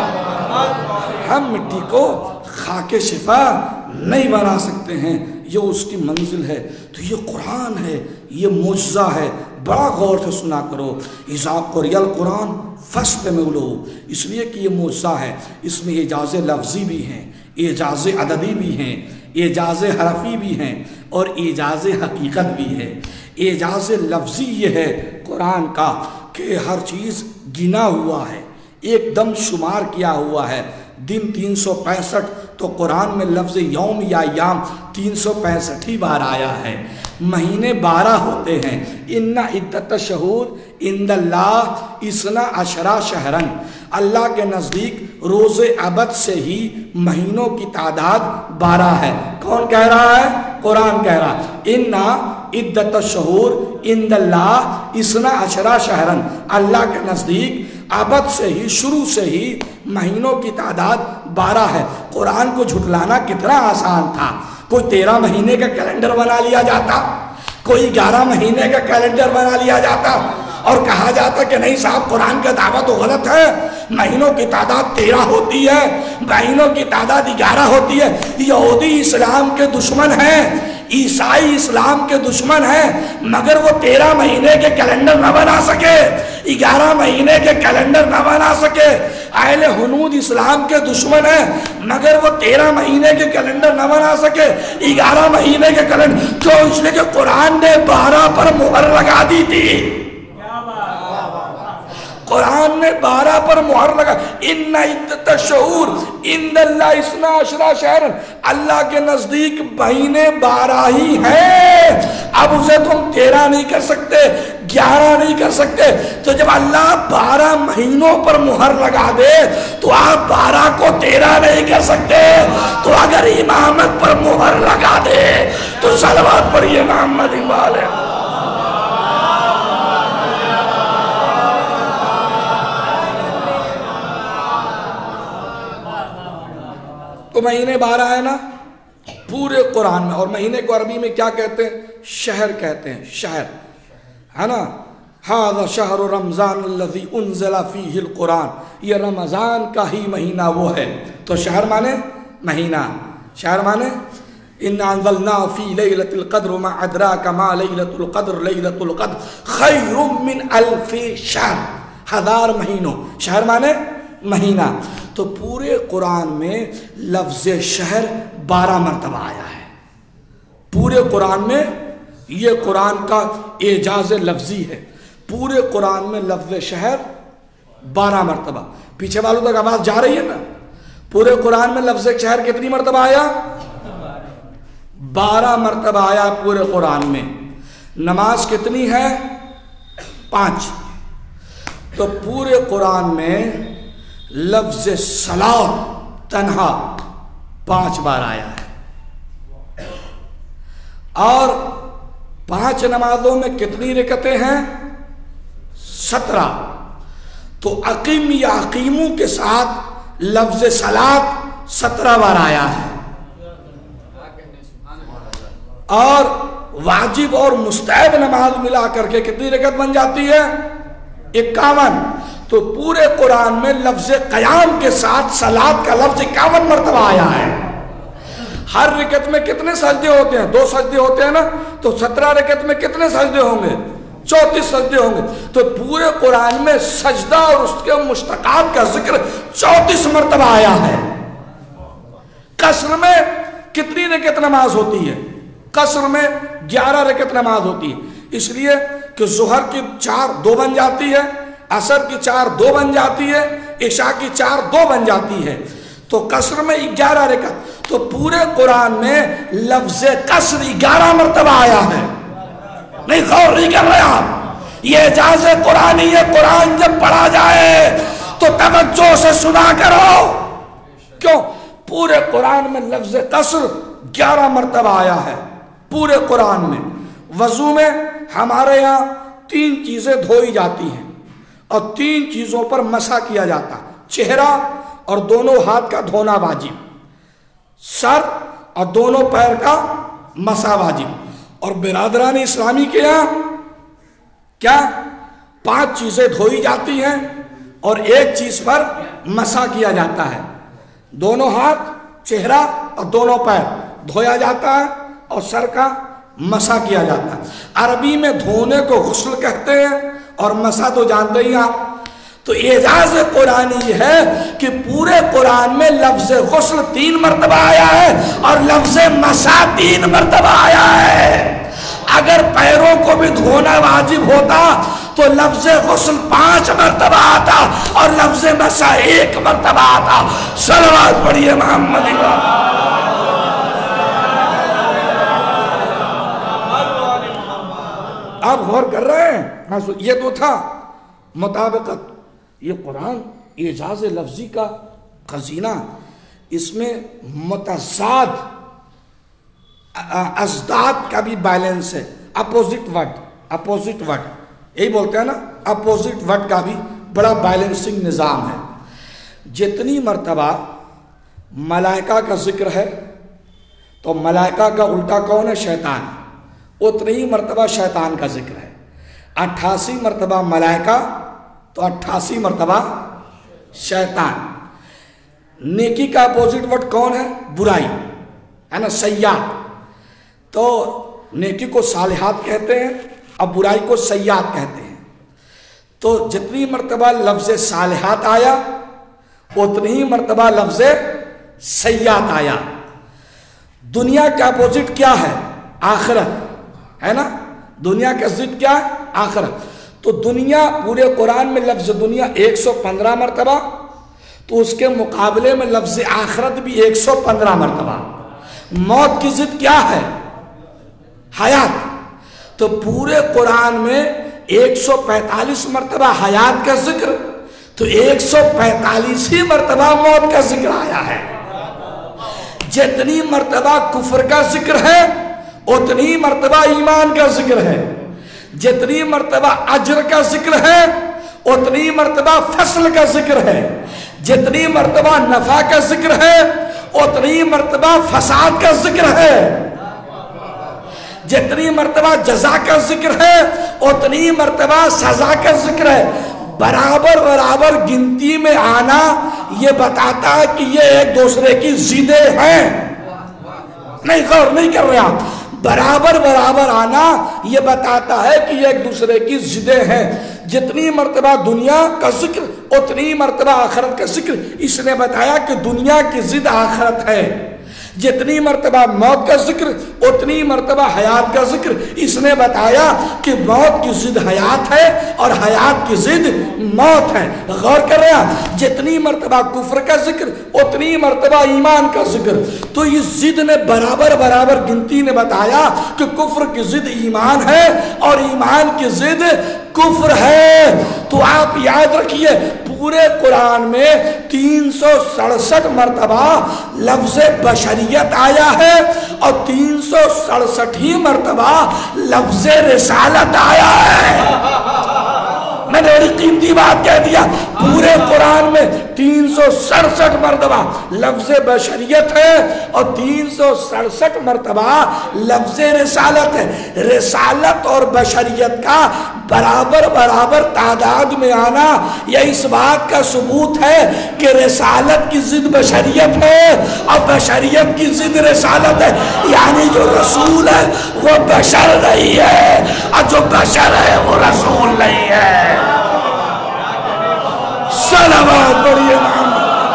ہم مٹی کو خاک شفا نہیں بنا سکتے ہیں، یہ اس کی منزل ہے۔ تو یہ قرآن ہے، یہ معجزہ ہے، بڑا غور سے سنا کرو۔ اذا قرئ القرآن فاستمعوا لہ، اس لیے کہ یہ معجزہ ہے، اس میں اعجاز لفظی بھی ہیں، اعجاز عددی بھی ہیں، اعجاز حرفی بھی ہیں، اور اعجاز حقیقت بھی ہے۔ اعجاز لفظی یہ ہے قرآن کا کہ ہر چیز گنا ہوا ہے، ایک دم شمار کیا ہوا ہے۔ دن تین سو پینسٹھ تو قرآن میں لفظ یوم یا ایام تین سو پینسٹھ ہی بار آیا ہے۔ مہینے بارہ ہوتے ہیں۔ ان عدت الشہور عند اللہ اثنا عشرہ شہرن، اللہ کے نزدیک روز ابد سے ہی مہینوں کی تعداد بارہ ہے۔ کون کہہ رہا ہے؟ قرآن کہہ رہا ہے۔ ان عدت الشہور عند اللہ اثنا عشرہ شہرن، اللہ کے نزدیک ابد سے ہی، شروع سے ہی مہینوں کی تعداد بارہ ہے۔ قرآن کو جھٹلانا کتنا آسان تھا۔ کوئی تیرہ مہینے کا کیلنڈر بنا لیا جاتا، کوئی گیارہ مہینے کا کیلنڈر بنا لیا جاتا اور کہا جاتا کہ نہیں صاحب قرآن کا دعویٰ تو غلط ہے، مہینوں کی تعداد تیرہ ہوتی ہے، مہینوں کی تعداد گیارہ ہوتی ہے۔ یہودی اسلام کے دشمن ہیں، عیسائی اسلام کے دشمن ہیں، مگر وہ تیرہ مہینے کے کیلنڈر نہ بنا سکے، گیارہ مہینے کے کیلنڈر نہ بنا سکے۔ اہل ہنود اسلام کے دشمن ہیں، مگر وہ تیرہ مہینے کے کیلنڈر نہ بنا سکے، گیارہ مہینے کے کیلنڈر۔ کیوں؟ اس لیے کہ قرآن نے بارہ پر مہر لگا دی تھی۔ قرآن نے بارہ پر مہر لگا۔ ان عدت الشہور عند اللہ اثنا عشرہ شہرا، اللہ کے نزدیک مہینے بارہ ہی ہیں۔ اب اسے تم تیرہ نہیں کر سکتے، گیارہ نہیں کر سکتے۔ تو جب اللہ بارہ مہینوں پر مہر لگا دے تو آپ بارہ کو تیرہ نہیں کر سکتے۔ تو اگر امامت پر مہر لگا دے تو صلوات پڑھیے محمد والے۔ تو مہینے بارہ ہے نا پورے قرآن میں، اور مہینے کو عربی میں کیا کہتے ہیں؟ شہر کہتے ہیں، شہر، ہے نا۔ ھذا شہر رمضان الذی انزل فیہ القرآن، یہ رمضان کا ہی مہینہ وہ ہے۔ تو شہر مانے مہینہ، شہر مانے اِنَّا أَنزَلْنَاهُ فِي لَيْلَةِ الْقَدْرِ وَمَا أَدْرَاكَ مَا لَيْلَةُ الْقَدْرِ لَيْلَةُ الْقَدْرِ خَيْرٌ مِّنْ أَلْفِ شَهْرٍ، ہزار مہینوں، شہر مانے مہینہ۔ تو پورے قرآن میں لفظ شہر بارہ مرتبہ آیا ہے۔ پورے قرآن میں، یہ قرآن کا اعجاز لفظی ہے، پورے قرآن میں لفظ شہر بارہ مرتبہ۔ پیچھے والوں تک آواز جا رہی ہے نا؟ پورے قرآن میں لفظ شہر کتنی مرتبہ آیا؟ بارہ مرتبہ آیا پورے قرآن میں. نماز کتنی ہے؟ پانچ. تو پورے قرآن میں لفظ صلاۃ تنہا پانچ بار آیا ہے. اور پانچ نمازوں میں کتنی رکعتیں ہیں؟ سترہ. تو اقیم یا اقیموں کے ساتھ لفظ صلاۃ سترہ بار آیا ہے. اور واجب اور مستحب نماز ملا کر کے کتنی رکعت بن جاتی ہے؟ اکاون. تو پورے قرآن میں لفظ قیام کے ساتھ صلاۃ کا لفظ اکاون مرتبہ آیا ہے. ہر رکعت میں کتنے سجدے ہوتے ہیں؟ دو سجدے ہوتے ہیں نا. تو سترہ رکعت میں کتنے سجدے ہوں گے؟ چونتیس سجدے ہوں گے. تو پورے قرآن میں سجدہ اور اس کے مشتقات کا ذکر چونتیس مرتبہ آیا ہے. قصر میں کتنی رکعت نماز ہوتی ہے؟ قصر میں گیارہ رکعت نماز ہوتی ہے. اس لیے کہ ظہر کی چار دو بن جاتی ہے، عصر کی چار دو بن جاتی ہے، عشاء کی چار دو بن جاتی ہے. تو قصر میں گیارہ رکعت. تو پورے قرآن میں لفظ قصر گیارہ مرتبہ آیا ہے. نہیں غور نہیں کر رہے آپ؟ یہ اعجاز قرآنی ہے. قرآن جب پڑھا جائے تو توجہ سے سنا کرو. کیوں؟ پورے قرآن میں لفظ قصر گیارہ مرتبہ آیا ہے پورے قرآن میں. وضو میں ہمارے یہاں تین چیزیں دھوئی جاتی ہیں اور تین چیزوں پر مسح کیا جاتا. چہرہ اور دونوں ہاتھ کا دھونا واجب، سر اور دونوں پیر کا مسح واجب. اور برادران اسلامی کے یہاں کیا پانچ چیزیں دھوئی جاتی ہیں اور ایک چیز پر مسح کیا جاتا ہے. دونوں ہاتھ، چہرہ اور دونوں پیر دھویا جاتا ہے اور سر کا مسح کیا جاتا ہے. عربی میں دھونے کو غسل کہتے ہیں اور مسح تو جانتے ہی آپ. تو اعجاز قرآنی ہے کہ پورے قرآن میں لفظ غسل تین مرتبہ آیا ہے اور لفظ مسح تین مرتبہ آیا ہے. اگر پیروں کو بھی دھونا واجب ہوتا تو لفظ غسل پانچ مرتبہ آتا اور لفظ مسح ایک مرتبہ آتا. صلوات پڑھیے محمد. آپ غور کر رہے ہیں؟ یہ تو تھا مطابقت. یہ قرآن اعجاز لفظی کا خزینہ. اس میں متضاد ازداد کا بھی بیلنس ہے. اپوزٹ ورڈ اپوزٹ ورڈ یہی بولتے ہیں نا، اپوزٹ ورڈ کا بھی بڑا بیلنسنگ نظام ہے. جتنی مرتبہ ملائکہ کا ذکر ہے تو ملائکہ کا الٹا کون ہے؟ شیطان. اتنی ہی مرتبہ شیطان کا ذکر ہے. اٹھاسی مرتبہ ملائکہ تو اٹھاسی مرتبہ شیطان. نیکی کا اپوزٹ ورڈ کون ہے؟ برائی ہے نا، سیئات. تو نیکی کو صالحات کہتے ہیں اور برائی کو سیئات کہتے ہیں. تو جتنی مرتبہ لفظ صالحات آیا اتنی ہی مرتبہ لفظ سیئات آیا. دنیا کا اپوزٹ کیا ہے؟ آخرت ہے نا. دنیا کا ضد کیا ہے؟ آخرت. تو دنیا پورے قرآن میں لفظ دنیا ایک سو پندرہ مرتبہ، تو اس کے مقابلے میں لفظ آخرت بھی ایک سو پندرہ مرتبہ. موت کی ضد کیا ہے؟ حیات. تو پورے قرآن میں ایک سو پینتالیس مرتبہ حیات کا ذکر، تو ایک سو پینتالیس ہی مرتبہ موت کا ذکر آیا ہے. جتنی مرتبہ کفر کا ذکر ہے اتنی مرتبہ ایمان کا ذکر ہے. جتنی مرتبہ اجر کا ذکر ہے اتنی مرتبہ فصل کا ذکر ہے. جتنی مرتبہ نفع کا ذکر ہے اتنی مرتبہ فساد کا ذکر ہے. جتنی مرتبہ جزا کا ذکر ہے اتنی مرتبہ سزا کا ذکر ہے. برابر برابر گنتی میں آنا یہ بتاتا ہے کہ یہ ایک دوسرے کی ضدیں ہیں. نہیں غور نہیں کر رہے آپ؟ برابر برابر آنا یہ بتاتا ہے کہ یہ ایک دوسرے کی ضدیں ہیں. جتنی مرتبہ دنیا کا ذکر اتنی مرتبہ آخرت کا ذکر. اس نے بتایا کہ دنیا کی ضد آخرت ہے، جتنی مرتبہ موت کا ذکر اتنی مرتبہ حیات کا ذکر. اس نے بتایا کہ موت کی ضد حیات ہے اور حیات کی ضد موت ہے. غور کر رہے ہیں, جتنی مرتبہ کفر کا ذکر اتنی مرتبہ ایمان کا ذکر. تو اس ضد نے برابر برابر گنتی نے بتایا کہ کفر کی ضد ایمان ہے اور ایمان کی ضد کفر ہے. تو آپ یاد رکھیے پورے قرآن میں تین سو سڑسٹھ مرتبہ لفظ بشریت آیا ہے اور تین سو سڑسٹھ ہی مرتبہ لفظ رسالت آیا ہے. میں نے بڑی قیمتی بات کہہ دیا, پورے قرآن میں تین سو سڑسٹھ مرتبہ لفظ بشریت ہے اور تین سو سڑسٹھ مرتبہ لفظ رسالت ہے. رسالت اور بشریت کا برابر برابر تعداد میں آنا یہ اس بات کا ثبوت ہے کہ رسالت کی ضد بشریت ہے اور بشریت کی ضد رسالت ہے. یعنی جو رسول ہے وہ بشر نہیں ہے اور جو بشر ہے وہ رسول نہیں ہے. صلوات پڑھیے محمد.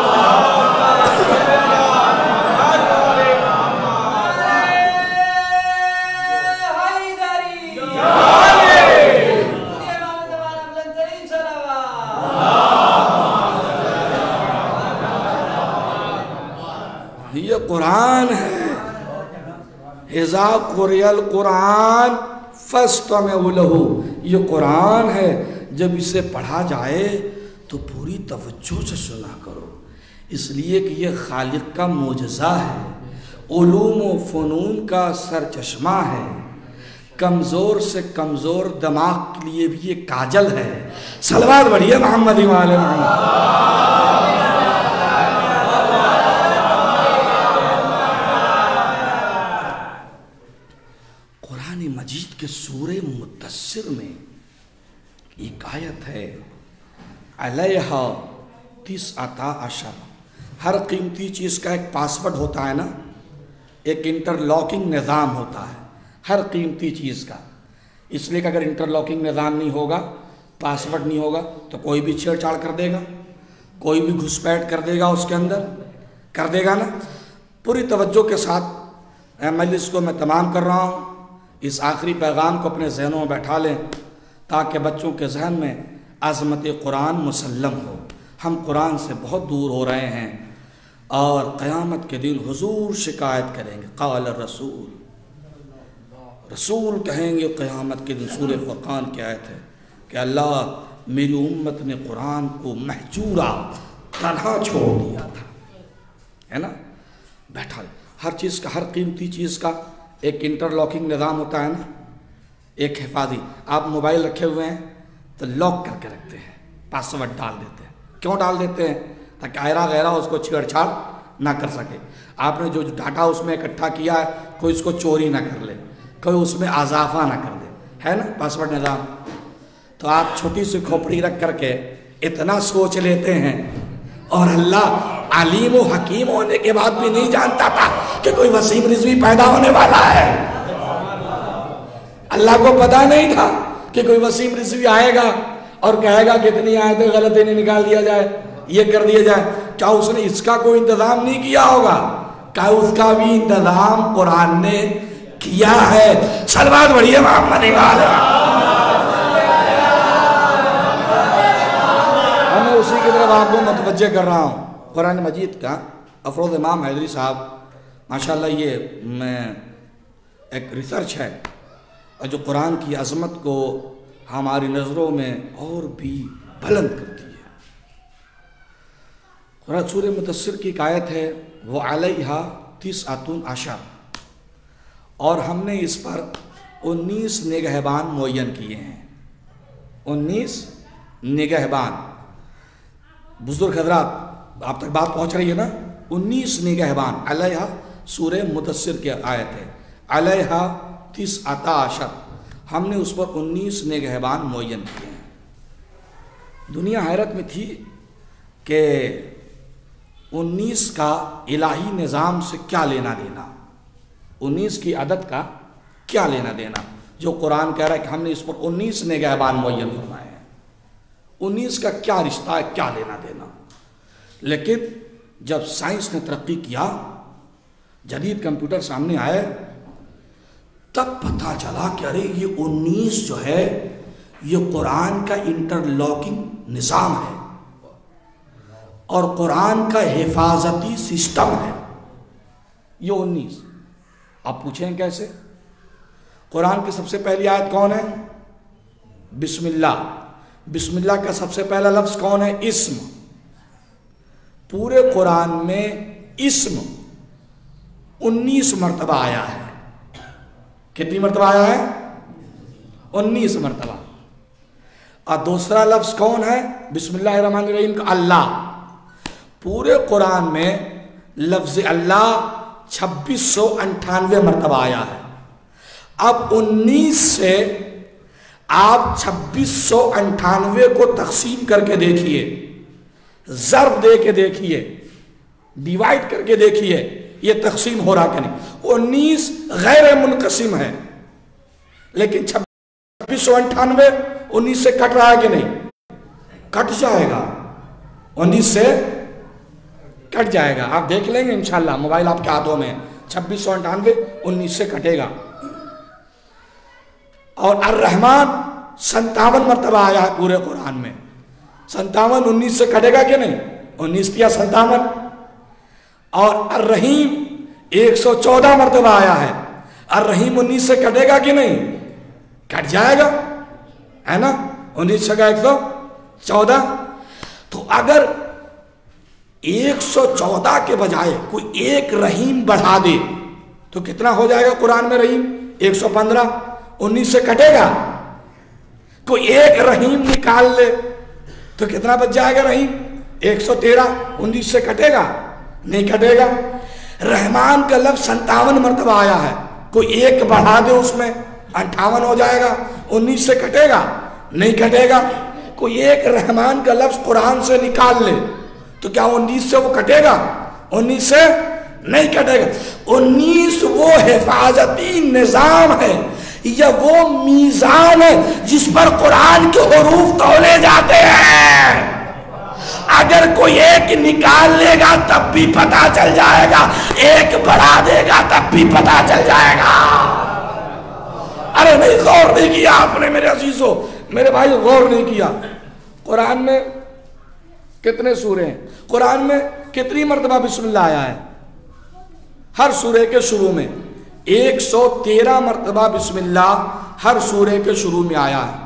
یہ قرآن ہے. اذا قرئ القرآن فاستمعوا له. یہ قرآن ہے, جب اسے پڑھا جائے تو پوری توجہ سے سنا کرو, اس لیے کہ یہ خالق کا معجزہ ہے, علوم و فنون کا سرچشمہ ہے, کمزور سے کمزور دماغ کے لیے بھی یہ کاجل ہے. صلوات بڑھیے محمد و آل محمد. قرآن مجید کے سورہ مدثر میں ایک آیت ہے, علیہا تسعۃ عشر. ہر قیمتی چیز کا ایک پاسورڈ ہوتا ہے نا, ایک انٹرلاکنگ نظام ہوتا ہے ہر قیمتی چیز کا. اس لیے کہ اگر انٹرلاکنگ نظام نہیں ہوگا, پاسورڈ نہیں ہوگا تو کوئی بھی چھیڑ چھاڑ کر دے گا, کوئی بھی گھس بیٹھ کر دے گا, اس کے اندر کر دے گا نا. پوری توجہ کے ساتھ مجلس کو میں تمام کر رہا ہوں. اس آخری پیغام کو اپنے ذہنوں میں بیٹھا لیں تاکہ بچوں کے ذہن میں عظمت قرآن مسلم ہو. ہم قرآن سے بہت دور ہو رہے ہیں اور قیامت کے دن حضور شکایت کریں گے. قال الرسول, رسول کہیں گے قیامت کے دن. سورہ فرقان کی آیت ہے کہ اللہ میری امت نے قرآن کو محجورا تنہا چھوڑ دیا تھا, ہے نا. بیٹھا ہر چیز کا, ہر قیمتی چیز کا ایک انٹرلاکنگ نظام ہوتا ہے نا, ایک حفاظی. آپ موبائل رکھے ہوئے ہیں تو لاک کر کے رکھتے ہیں, پاسورڈ ڈال دیتے ہیں. کیوں ڈال دیتے ہیں؟ تاکہ آئرہ غیرہ اس کو چھیڑ چھاڑ نہ کر سکے. آپ نے جو ڈاٹا اس میں اکٹھا کیا ہے کوئی اس کو چوری نہ کر لے, کوئی اس میں اضافہ نہ کر دے, ہے نا پاسورڈ نظام. تو آپ چھوٹی سی کھوپڑی رکھ کر کے اتنا سوچ لیتے ہیں, اور اللہ علیم و حکیم ہونے کے بعد بھی نہیں جانتا تھا کہ کوئی وسیم رضوی پیدا ہونے والا ہے. اللہ کو پتا نہیں تھا کہ کوئی وسیم رضوی آئے گا اور کہے گا کتنی آیتیں غلط انہیں نکال دیا جائے, یہ کر دیا جائے. کیا اس نے اس کا کوئی انتظام نہیں کیا ہوگا؟ کیا اس کا بھی انتظام قرآن نے کیا ہے؟ صلوات بڑھیے محمد والا. میں اسی کی طرف آپ کو متوجہ کر رہا ہوں. قرآن مجید کا افروز امام حیدری صاحب ماشاءاللہ یہ میں ایک ریسرچ ہے اور جو قرآن کی عظمت کو ہماری نظروں میں اور بھی بلند کرتی ہے. قرآن سورہ مدثر کی ایک آیت ہے وہ علیہا تسعۃ عشر, اور ہم نے اس پر انیس نگہبان معین کیے ہیں. انیس نگہبان. بزرگ حضرات آپ تک بات پہنچ رہی ہے نا؟ انیس نگہبان. علیہا سورہ مدثر کی آیت ہے, علیہا تسعۃ عشر, ہم نے اس پر انیس نگہبان معین کیے ہیں. دنیا حیرت میں تھی کہ انیس کا الہی نظام سے کیا لینا دینا, انیس کی عدد کا کیا لینا دینا, جو قرآن کہہ رہا ہے کہ ہم نے اس پر انیس نگہبان معین فرمائے ہیں. انیس کا کیا رشتہ ہے, کیا لینا دینا. لیکن جب سائنس نے ترقی کیا جدید کمپیوٹر سامنے آئے تب پتہ چلا کہ ارے یہ انیس جو ہے یہ قرآن کا انٹرلاکنگ نظام ہے اور قرآن کا حفاظتی سسٹم ہے یہ انیس. آپ پوچھیں کیسے؟ قرآن کی سب سے پہلی آیت کون ہے؟ بسم اللہ. بسم اللہ کا سب سے پہلا لفظ کون ہے؟ اسم. پورے قرآن میں اسم انیس مرتبہ آیا ہے. کتنی مرتبہ آیا ہے؟ انیس مرتبہ. اور دوسرا لفظ کون ہے بسم اللہ الرحمن الرحیم کا؟ اللہ. پورے قرآن میں لفظ اللہ چھبیس سو انٹھانوے مرتبہ آیا ہے. اب انیس سے آپ چھبیس سو انٹھانوے کو تقسیم کر کے دیکھیے, ضرب دے کے دیکھیے, ڈیوائڈ کر کے دیکھیے یہ تقسیم ہو رہا کہ نہیں. انیس غیر منقسم ہے لیکن چھبیس سو انٹھانوے انیس سے کٹ رہا ہے کہ نہیں؟ کٹ جائے گا, انیس سے کٹ جائے گا. آپ دیکھ لیں گے انشاءاللہ, موبائل آپ کے ہاتھوں میں. چھبیس سو انٹھانوے انیس سے کٹے گا. اور الرحمن ستاون مرتبہ آیا ہے پورے قرآن میں. ستاون انیس سے کٹے گا کہ نہیں؟ انیس کیا ستاون. اور الرحیم ایک سو چودہ مرتبہ آیا ہے. الرحیم انیس سے کٹے گا کہ نہیں؟ کٹ جائے گا ہے نا. انیس سے کا ایک سو چودہ. تو اگر ایک سو چودہ کے بجائے کوئی ایک رحیم بڑھا دے تو کتنا ہو جائے گا قرآن میں رحیم؟ ایک سو پندرہ. انیس سے کٹے گا. کوئی ایک رحیم نکال لے تو کتنا بچ جائے گا رحیم؟ ایک سو تیرہ. انیس سے کٹے گا؟ نہیں کٹے گا. رحمان کا لفظ ستاون مرتبہ آیا ہے, کوئی ایک بڑھا دے اس میں اٹھاون ہو جائے گا. انیس سے کٹے گا؟ نہیں کٹے گا. کوئی ایک رحمان کا لفظ قرآن سے نکال لے تو کیا انیس سے وہ کٹے گا؟ انیس سے نہیں کٹے گا. انیس وہ حفاظتی نظام ہے یا وہ میزان ہے جس پر قرآن کے حروف تولے جاتے ہیں. اگر کوئی ایک نکال لے گا تب بھی پتہ چل جائے گا, ایک بڑھا دے گا تب بھی پتہ چل جائے گا. ارے نہیں غور نہیں کیا آپ نے میرے عزیزو, میرے بھائی غور نہیں کیا. قرآن میں کتنے سورے ہیں؟ قرآن میں کتنی مرتبہ بسم اللہ آیا ہے؟ ہر سورے کے شروع میں ایک سو تیرہ مرتبہ بسم اللہ ہر سورے کے شروع میں آیا ہے.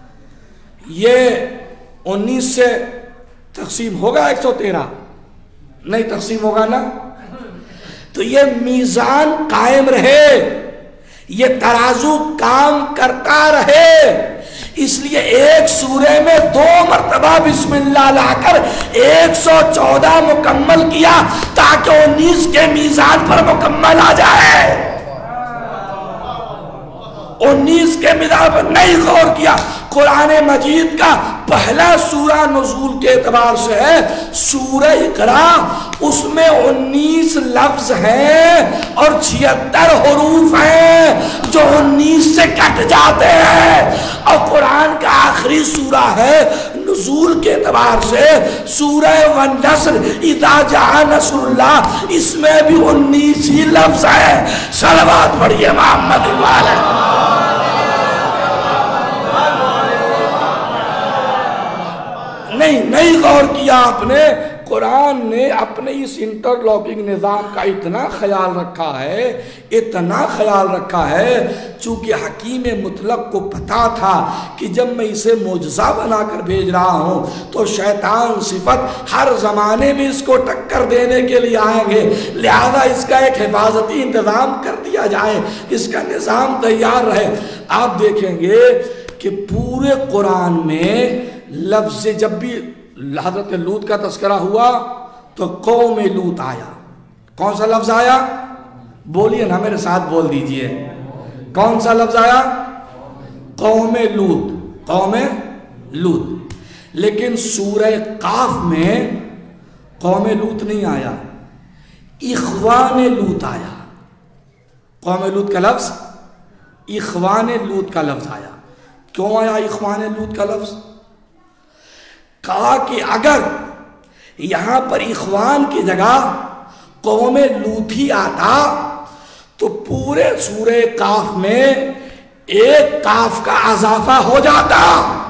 یہ انیس سے تقسیم ہوگا ایک سو تیرہ؟ نہیں تقسیم ہوگا نا. تو یہ میزان قائم رہے, یہ ترازو کام کرتا رہے, اس لیے ایک سورے میں دو مرتبہ بسم اللہ لا کر ایک سو چودہ مکمل کیا تاکہ انیس کے میزان پر مکمل آ جائے. انیس کے میزان پر نہیں غور کیا. قرآن مجید کا پہلا سورہ نزول کے اعتبار سے ہے سورہ اقرا. اس میں انیس لفظ ہیں اور چھہتر حروف ہیں جو انیس سے کٹ جاتے ہیں. اور قرآن کا آخری سورہ ہے نزول کے اعتبار سے سورہ والنصر اذا جاء نصر اللہ, اس میں بھی انیس ہی لفظ ہیں. صلوات پڑھیے محمد والے. نہیں نہیں غور کیا آپ نے. قرآن نے اپنے اس انٹرلاکنگ نظام کا اتنا خیال رکھا ہے, اتنا خیال رکھا ہے, چونکہ حکیم مطلق کو پتا تھا کہ جب میں اسے معجزہ بنا کر بھیج رہا ہوں تو شیطان صفت ہر زمانے میں اس کو ٹکر دینے کے لیے آئیں گے, لہذا اس کا ایک حفاظتی انتظام کر دیا جائے, اس کا نظام تیار رہے. آپ دیکھیں گے کہ پورے قرآن میں لفظ جب بھی حضرت لوط کا تذکرہ ہوا تو قوم لوط آیا. کون سا لفظ آیا؟ بولیے نا میرے ساتھ بول دیجئے. کون سا لفظ آیا؟ قوم لوط. قوم لوط. لیکن سورہ قاف میں قوم لوط نہیں آیا, اخوان لوط آیا. قوم لوط کا لفظ اخوان لوط کا لفظ آیا. کیوں آیا اخوان لوط کا لفظ؟ کہا کہ اگر یہاں پر اخوان کی جگہ قوم لوط ہی آتا تو پورے سورہ کاف میں ایک کاف کا اضافہ ہو جاتا.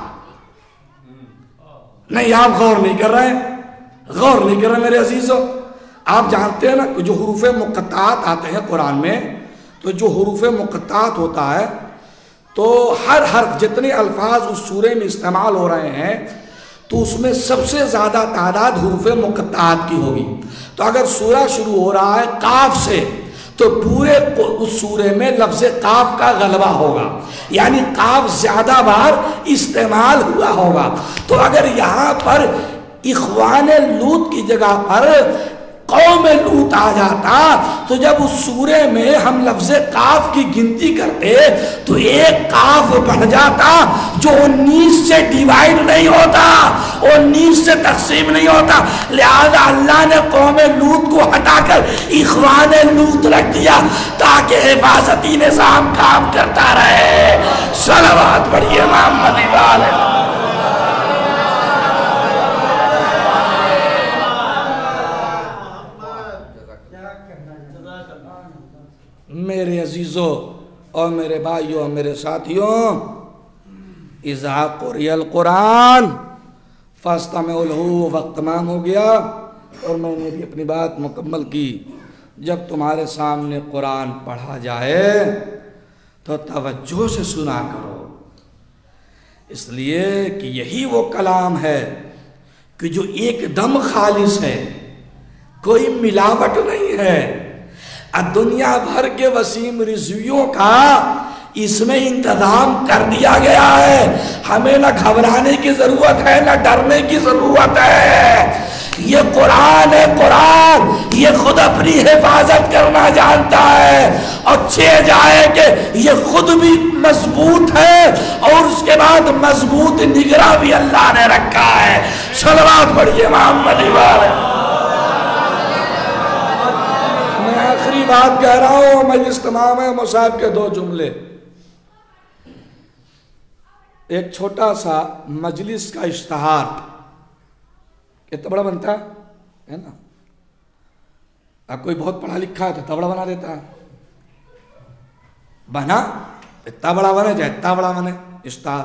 نہیں آپ غور نہیں کر رہے ہیں, غور نہیں کر رہے میرے عزیزو. آپ جانتے ہیں نا کہ جو حروف مقطعات آتے ہیں قرآن میں, تو جو حروف مقطعات ہوتا ہے تو ہر حرف جتنے الفاظ اس سورے میں استعمال ہو رہے ہیں تو اس میں سب سے زیادہ تعداد حروف مقطعات کی ہوگی. تو اگر سورہ شروع ہو رہا ہے کاف سے تو پورے اس سورے میں لفظ کاف کا غلبہ ہوگا, یعنی کاف زیادہ بار استعمال ہوا ہوگا. تو اگر یہاں پر اخوان لوط کی جگہ پر قوم لوط آ جاتا تو جب اس سورے میں ہم لفظ کاف کی گنتی کرتے تو ایک کاف بڑھ جاتا جو انیس سے ڈیوائیڈ نہیں ہوتا, انیس سے تقسیم نہیں ہوتا. لہذا اللہ نے قوم لوط کو ہٹا کر اخوان لوط رکھ دیا تاکہ حفاظتی نظام کام کرتا رہے. صلوات پڑھیے محمد والے. میرے عزیزو اور میرے بھائیوں اور میرے ساتھیوں, اذا قرئ القرآن فاستمعوا لہ, وقت تمام ہو گیا اور میں نے بھی اپنی بات مکمل کی. جب تمہارے سامنے قرآن پڑھا جائے تو توجہ سے سنا کرو, اس لیے کہ یہی وہ کلام ہے کہ جو ایک دم خالص ہے, کوئی ملاوٹ نہیں ہے. دنیا بھر کے وسیم رضویوں کا اس میں انتظام کر دیا گیا ہے. ہمیں نہ گھبرانے کی ضرورت ہے نہ ڈرنے کی ضرورت ہے. یہ قرآن ہے, قرآن یہ خود اپنی حفاظت کرنا جانتا ہے, اور چھے جائے کہ یہ خود بھی مضبوط ہے اور اس کے بعد مضبوط نگراں بھی اللہ نے رکھا ہے. صلوات پڑھیے محمد والے. آخری بات کہہ رہا ہوں, مجلس تمام ہے. مصعب کے دو جملے. ایک چھوٹا سا مجلس کا اشتہار کتنا بڑا بنتا ہے نا, اب کوئی بہت پڑھا لکھا ہے تو اتنا بڑا بنا دیتا ہے, بنا اتنا بڑا بنے چاہے اتنا بڑا بنے اشتہار.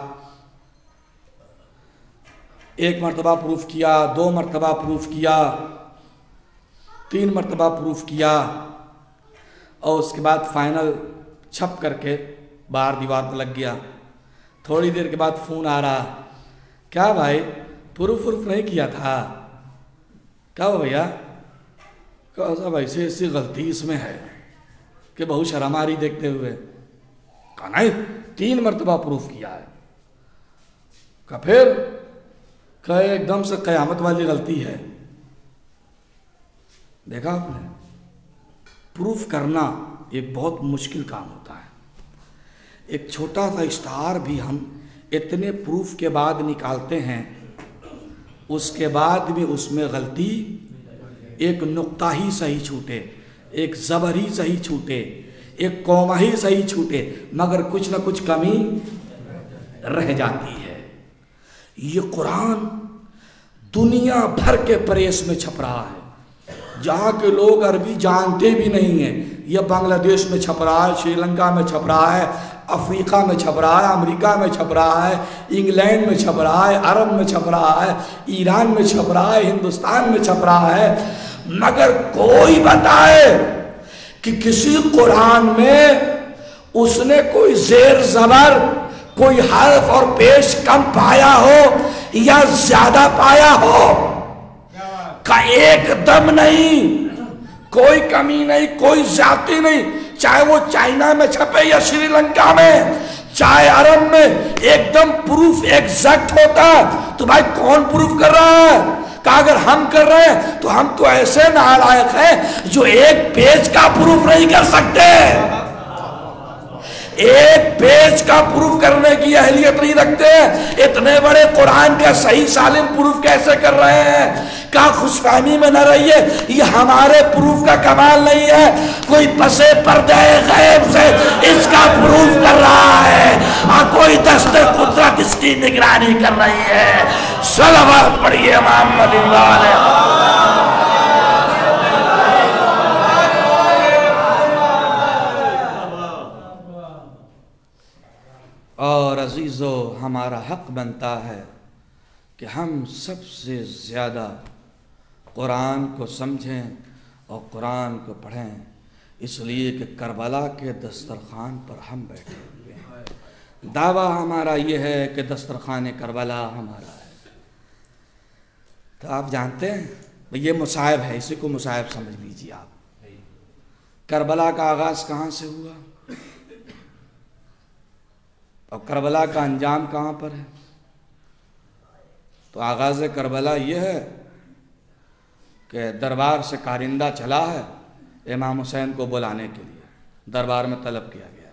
ایک مرتبہ پروف کیا, دو مرتبہ پروف کیا, تین مرتبہ پروف کیا, اور اس کے بعد فائنل چھپ کر کے باہر دیوار پر لگ گیا. تھوڑی دیر کے بعد فون آ رہا, کیا بھائی پروف پروف نہیں کیا تھا؟ کیا ہو بھیا؟ کہا صاحب ایسی ایسی غلطی اس میں ہے کہ بہت شرم آ رہی دیکھتے ہوئے. کہا نہیں تین مرتبہ پروف کیا ہے. کہا پھر؟ کہا ایک دم سے قیامت والی غلطی ہے. دیکھا آپ نے, پروف کرنا ایک بہت مشکل کام ہوتا ہے. ایک چھوٹا سا اشتہار بھی ہم اتنے پروف کے بعد نکالتے ہیں, اس کے بعد بھی اس میں غلطی, ایک نقطہ ہی صحیح چھوٹے, ایک زبر ہی صحیح چھوٹے, ایک کومہ ہی صحیح چھوٹے, مگر کچھ نہ کچھ کمی رہ جاتی ہے. یہ قرآن دنیا بھر کے پریس میں چھپ رہا ہے, جہاں کے لوگ عربی جانتے بھی نہیں ہیں. یہ بنگلہ دیش میں چھپ رہا ہے, شری لنکا میں چھپ رہا ہے, افریقہ میں چھپ رہا ہے, امریکہ میں چھپ رہا ہے, انگلینڈ میں چھپ رہا ہے, عرب میں چھپ رہا ہے, ایران میں چھپ رہا ہے, ہندوستان میں چھپ رہا ہے. مگر کوئی بتائے کہ کسی قرآن میں اس نے کوئی زیر زبر, کوئی حرف اور پیش کم پایا ہو یا زیادہ پایا ہو؟ کا ایک دم نہیں, کوئی کمی نہیں, کوئی زیادتی نہیں. چاہے وہ چائنا میں چھپے یا شری لنکا میں, چاہے عرب میں, ایک دم پروف ایگزیکٹ ہوتا. تو بھائی کون پروف کر رہا ہے؟ کہ اگر ہم کر رہے ہیں تو ہم تو ایسے نالائق ہیں جو ایک پیج کا پروف نہیں کر سکتے, ایک پیج کا پروف کرنے کی اہلیت نہیں رکھتے. اتنے بڑے قرآن کا صحیح سالم پروف کیسے کر رہے ہیں؟ کیا خوش فہمی میں نہ رہیے, یہ ہمارے پروف کا کمال نہیں ہے, کوئی پسے پردے غیب سے اس کا پروف کر رہا ہے, اور کوئی دست قدرت اس کی نگرانی کر رہی ہے. صلوات پڑھیے محمد علیہ. حق بنتا ہے کہ ہم سب سے زیادہ قرآن کو سمجھیں اور قرآن کو پڑھیں، اس لیے کہ کربلا کے دسترخوان پر ہم بیٹھے ہوئے ہیں۔ دعویٰ ہمارا یہ ہے کہ دسترخوان کربلا ہمارا ہے۔ تو آپ جانتے ہیں یہ مصائب ہے، اسی کو مصائب سمجھ لیجیے آپ۔ کربلا کا آغاز کہاں سے ہوا اور کربلا کا انجام کہاں پر ہے؟ تو آغاز کربلا یہ ہے کہ دربار سے کارندہ چلا ہے امام حسین کو بلانے کے لیے، دربار میں طلب کیا گیا۔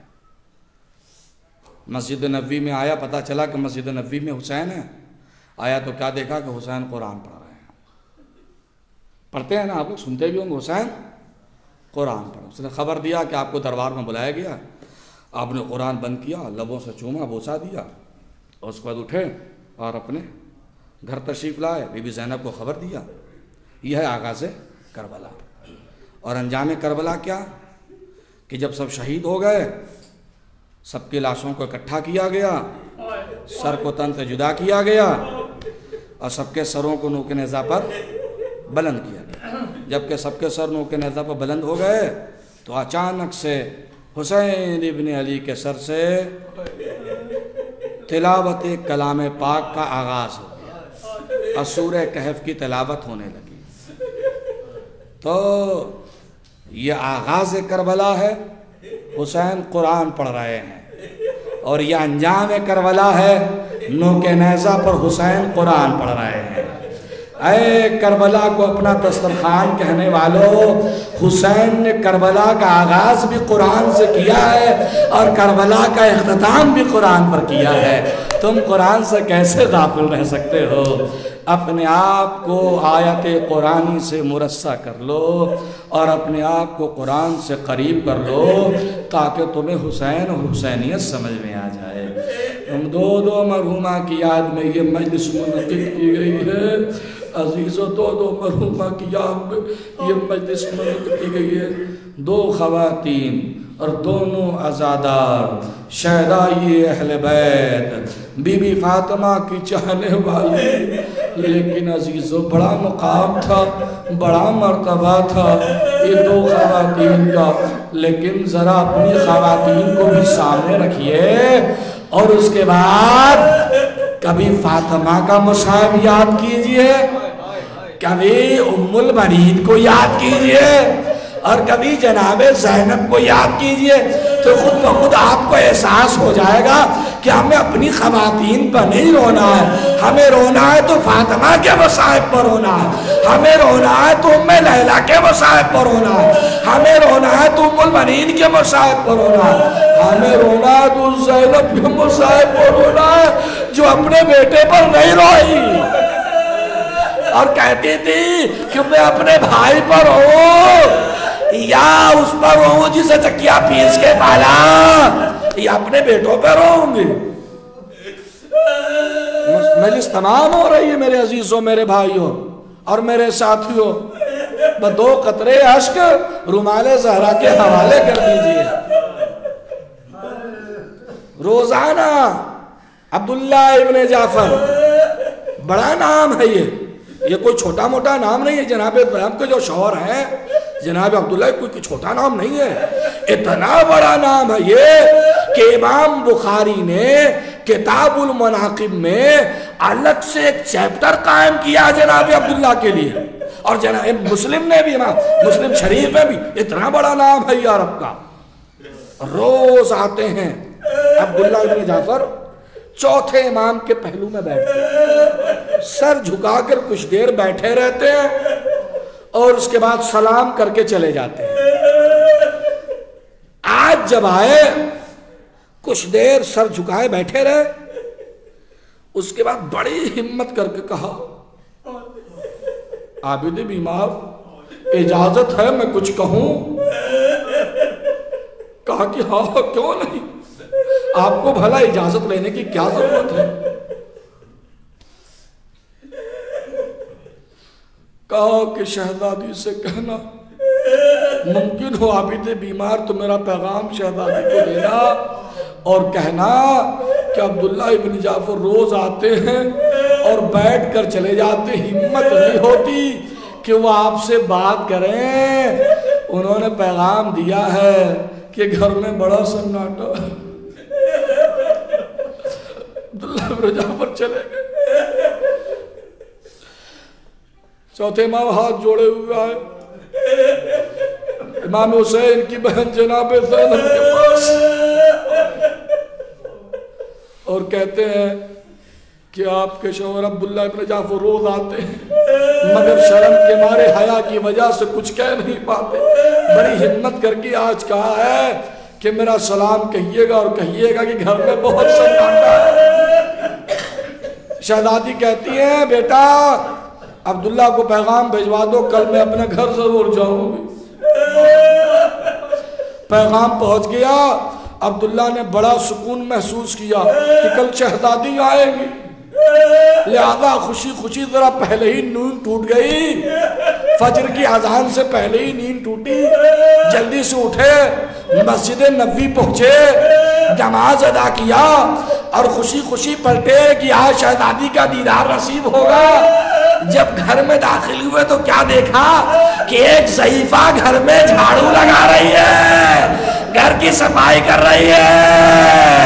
مسجد نبوی میں آیا، پتہ چلا کہ مسجد نبوی میں حسین ہے۔ آیا تو کیا دیکھا کہ حسین قرآن پڑھ رہے ہیں۔ پڑھتے ہیں نا آپ لوگ، سنتے بھی ہوں گے، حسین قرآن پڑھا۔ اس نے خبر دیا کہ آپ کو دربار میں بلایا گیا۔ آپ نے قرآن بند کیا، لبوں سے چوما، بوسا دیا، اور اس کے بعد اٹھے اور اپنے گھر تشریف لائے، بی بی زینب کو خبر دیا۔ یہ ہے آغاز کربلا۔ اور انجام کربلا کیا کہ جب سب شہید ہو گئے، سب کی لاشوں کو اکٹھا کیا گیا، سر کو تن سے جدا کیا گیا اور سب کے سروں کو نوک نیزہ پر بلند کیا گیا۔ جب کہ سب کے سر نوک نیزہ پر بلند ہو گئے تو اچانک سے حسین ابن علی کے سر سے تلاوت کلام پاک کا آغاز ہو گیا اور سورہ کہف کی تلاوت ہونے لگی۔ تو یہ آغاز کربلا ہے، حسین قرآن پڑھ رہے ہیں، اور یہ انجام کربلا ہے، نوک نیزہ پر حسین قرآن پڑھ رہے ہیں۔ اے کربلا کو اپنا دسترخوان کہنے والوں، حسین نے کربلا کا آغاز بھی قرآن سے کیا ہے اور کربلا کا اختتام بھی قرآن پر کیا ہے۔ تم قرآن سے کیسے غافل رہ سکتے ہو؟ اپنے آپ کو آیت قرآنی سے مرصع کر لو اور اپنے آپ کو قرآن سے قریب کر لو تاکہ تمہیں حسین اور حسینیت سمجھ میں آ جائے۔ ہم دو دو مرحومہ کی یاد میں یہ مجلس منعقد کی گئی ہے۔ عزیزو، دو دو مرحومہ کی یاد میں یہ مجلس منعقد کی گئی ہے۔ دو خواتین اور دونوں عزادار، شہدائی اہل بیت، بی بی فاطمہ کی چاہنے والی، لیکن عزیزو بڑا مقام تھا، بڑا مرتبہ تھا یہ دو خواتین کا۔ لیکن ذرا اپنی خواتین کو بھی سامنے رکھیے اور اس کے بعد کبھی فاطمہ کا مصائب یاد کیجئے، کبھی ام البنین کو یاد کیجئے اور کبھی جناب زینب کو یاد کیجئے، تو خود بخود آپ کو احساس ہو جائے گا کہ ہمیں اپنی خواتین پر نہیں رونا ہے، ہمیں رونا ہے تو فاطمہ کے مصائب پر رونا ہے، ہمیں رونا ہے تو ام لیلہ کے مصائب پر رونا ہے، ہمیں رونا ہے تو ام البنین کے مصائب پر رونا ہے، ہمیں رونا ہے تو زینب کے مصائب پر رونا ہے جو اپنے بیٹے پر نہیں روئی اور کہتی تھی کہ میں اپنے بھائی پر ہوں یا اس پر ہوں جسے چکیا پیس کے پالا، یا اپنے بیٹوں پر ہوں گے۔ مجلس تمام ہو رہی ہے میرے عزیزوں، میرے بھائیوں اور میرے ساتھیوں، بس دو قطرے اشک رومال زہرا کے حوالے کر دیجئے۔ روزانہ عبداللہ ابن جعفر، بڑا نام ہے یہ یہ کوئی چھوٹا موٹا نام نہیں ہے۔ جناب ابراہیم کے جو شوہر ہیں جناب عبداللہ، کوئی چھوٹا نام نہیں ہے، اتنا بڑا نام ہے یہ کہ امام بخاری نے کتاب المناقب میں الگ سے ایک چیپٹر قائم کیا جناب عبداللہ کے لیے، اور جناب مسلم نے بھی، امام مسلم شریف میں بھی اتنا بڑا نام ہے یہ عرب کا۔ روز آتے ہیں عبداللہ ابن جعفر، چوتھے امام کے پہلو میں بیٹھتے ہیں، سر جھکا کر کچھ دیر بیٹھے رہتے ہیں اور اس کے بعد سلام کر کے چلے جاتے ہیں۔ آج جب آئے کچھ دیر سر جھکائے بیٹھے رہے، اس کے بعد بڑی ہمت کر کے کہا، عابد بیمار اجازت ہے میں کچھ کہوں؟ کہا کہ ہاں کیوں نہیں، آپ کو بھلا اجازت لینے کی کیا ضرورت ہے؟ کہا کہ شہزادی سے کہنا، ممکن ہو عابد بیمار تو میرا پیغام شہزادی کو دینا اور کہنا کہ عبداللہ ابن جعفر روز آتے ہیں اور بیٹھ کر چلے جاتے، ہمت نہیں ہوتی کہ وہ آپ سے بات کریں۔ انہوں نے پیغام دیا ہے کہ گھر میں بڑا سناٹا ہے۔ عبداللہ ابن جعفر چلے گئے، چوتھے امام ہاتھ جوڑے ہوئے آئے، امام حسین کی بہن جناب زینب کے پاس، اور کہتے ہیں کہ آپ کے شوہر عبداللہ ابن جعفر روز آتے ہیں مگر شرم کے مارے حیا کی وجہ سے کچھ کہہ نہیں پاتے، بڑی ہمت کر کے آج کہا ہے کہ میرا سلام کہیے گا اور کہیے گا کہ گھر میں بہت سناٹا ہے۔ شہزادی کہتی ہیں بیٹا عبداللہ کو پیغام بھیجوا دو، کل میں اپنے گھر ضرور جاؤں گی۔ پیغام پہنچ گیا، عبداللہ نے بڑا سکون محسوس کیا کہ کل شہزادی آئیں گی، لہذا خوشی خوشی ذرا پہلے ہی نیند ٹوٹ گئی، فجر کی اذان سے پہلے ہی نیند ٹوٹی، جلدی سے اٹھے، مسجد نبوی پہنچے، نماز ادا کیا اور خوشی خوشی پلٹے کہ آج شہزادی کا دیدار نصیب ہوگا۔ جب گھر میں داخل ہوئے تو کیا دیکھا کہ ایک ضعیفہ گھر میں جھاڑو لگا رہی ہے، گھر کی صفائی کر رہی ہے۔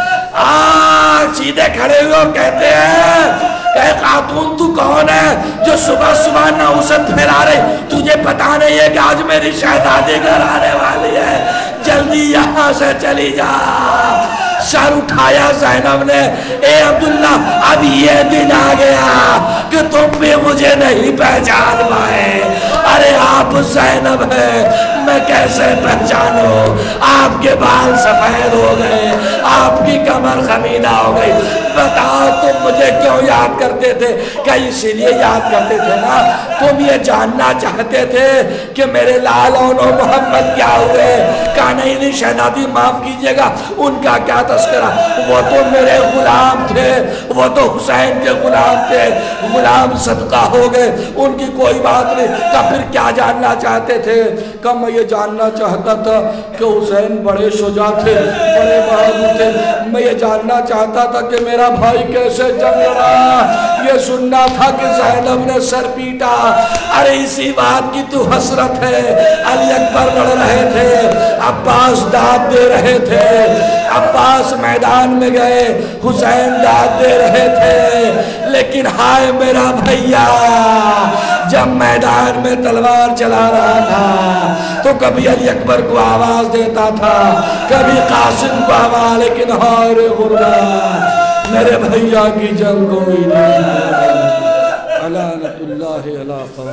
آج سیدھے کھڑے ہوئے اور کہتے ہیں کہ خاتون تو کون ہے جو صبح صبح نوست پھیلا رہی، تجھے پتا نہیں ہے کہ آج میری شہزادی گھر آنے والی ہے، جلدی یہاں سے چلی جا۔ سر اٹھایا زینب نے، اے عبداللہ اب یہ دن آ گیا کہ تم بھی مجھے نہیں پہچان پائے۔ ارے آپ زینب ہیں، میں کیسے پہچانوں؟ آپ کے بال سفید ہو گئے، آپ کی کمر خمیدہ ہو گئی، بتاؤ تم مجھے کیوں یاد کرتے تھے؟ کہ اسی لیے یاد کرتے تھے نا، تم یہ جاننا چاہتے تھے کہ میرے لال و محمد کیا ہوئے؟ کہا نہیں نہیں شہزادی معاف کیجئے گا، ان کا کیا تذکرہ، وہ تو میرے غلام تھے، وہ تو حسین کے غلام تھے، غلام صدقہ ہو گئے، ان کی کوئی بات نہیں۔ تو پھر کیا جاننا چاہتے تھے؟ کہ میں یہ جاننا چاہتا تھا کہ حسین بڑے شجاع تھے، بڑے بہادر تھے، میں یہ جاننا چاہتا تھا کہ میرا بھائی کیسے جنگ لڑا، یہ سننا تھا کہ زینب نے سر پیٹا۔ ارے اسی بات کی تو حسرت ہے، علی اکبر لڑ رہے تھے، عباس داد دے رہے تھے، عباس میدان میں گئے، حسین داد دے رہے تھے، لیکن ہائے میرا بھائیا جب میدان میں تلوار چلا رہا تھا تو کبھی علی اکبر کو آواز دیتا تھا، کبھی قاسم کو آواز، لیکن ہائے غربت میرے بھائیا کی جنگ ہوئی نہیں۔ لعنت اللہ علی قوم۔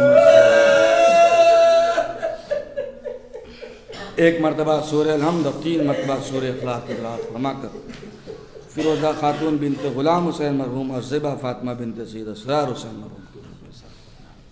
ایک مرتبہ سورہ الحمد اور تین مرتبہ سورہ اخلاص کی قرأت فرما کر فیروزہ خاتون بنت غلام حسین مرحوم اور زیبا فاطمہ بنت سید اسرار حسین مرحوم کی روح میں ساتھ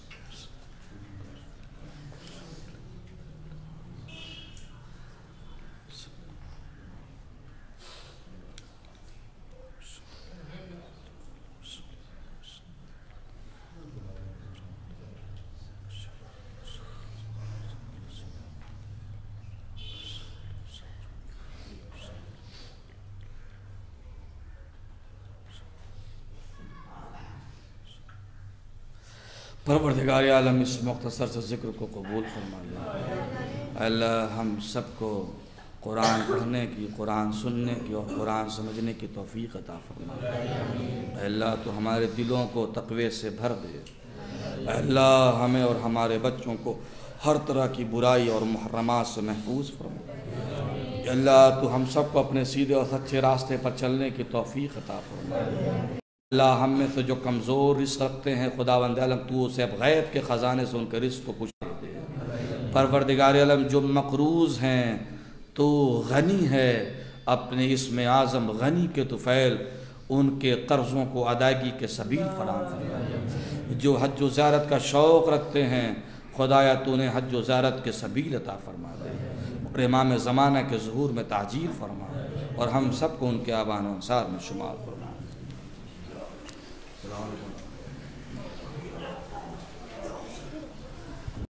پروردگار عالم اس مختصر سے ذکر کو قبول فرما لے۔ اللہ ہم سب کو قرآن پڑھنے کی، قرآن سننے کی اور قرآن سمجھنے کی توفیق عطا فرما۔ اے اللہ تو ہمارے دلوں کو تقوی سے بھر دے۔ اے اللہ ہمیں اور ہمارے بچوں کو ہر طرح کی برائی اور محرمات سے محفوظ فرما۔ اے اللہ تو ہم سب کو اپنے سیدھے اور سچے راستے پر چلنے کی توفیق عطا فرما۔ اللہ ہم میں سے جو کمزور رزق رکھتے ہیں خداوند عالم تو اسے اب غیب کے خزانے سے ان کے رزق کو کچھ دے دے۔ پروردگار عالم جو مقروض ہیں تو غنی ہے، اپنے اسم اعظم غنی کے طفیل ان کے قرضوں کو ادائیگی کے سبیل فراہم فرما۔ جو حج و زیارت کا شوق رکھتے ہیں خدایا تو نے حج و زیارت کے سبیل عطا فرما دے، اور امام زمانہ کے ظہور میں تعجیل فرما، اور ہم سب کو ان کے آبان و انصار میں شمار فرما۔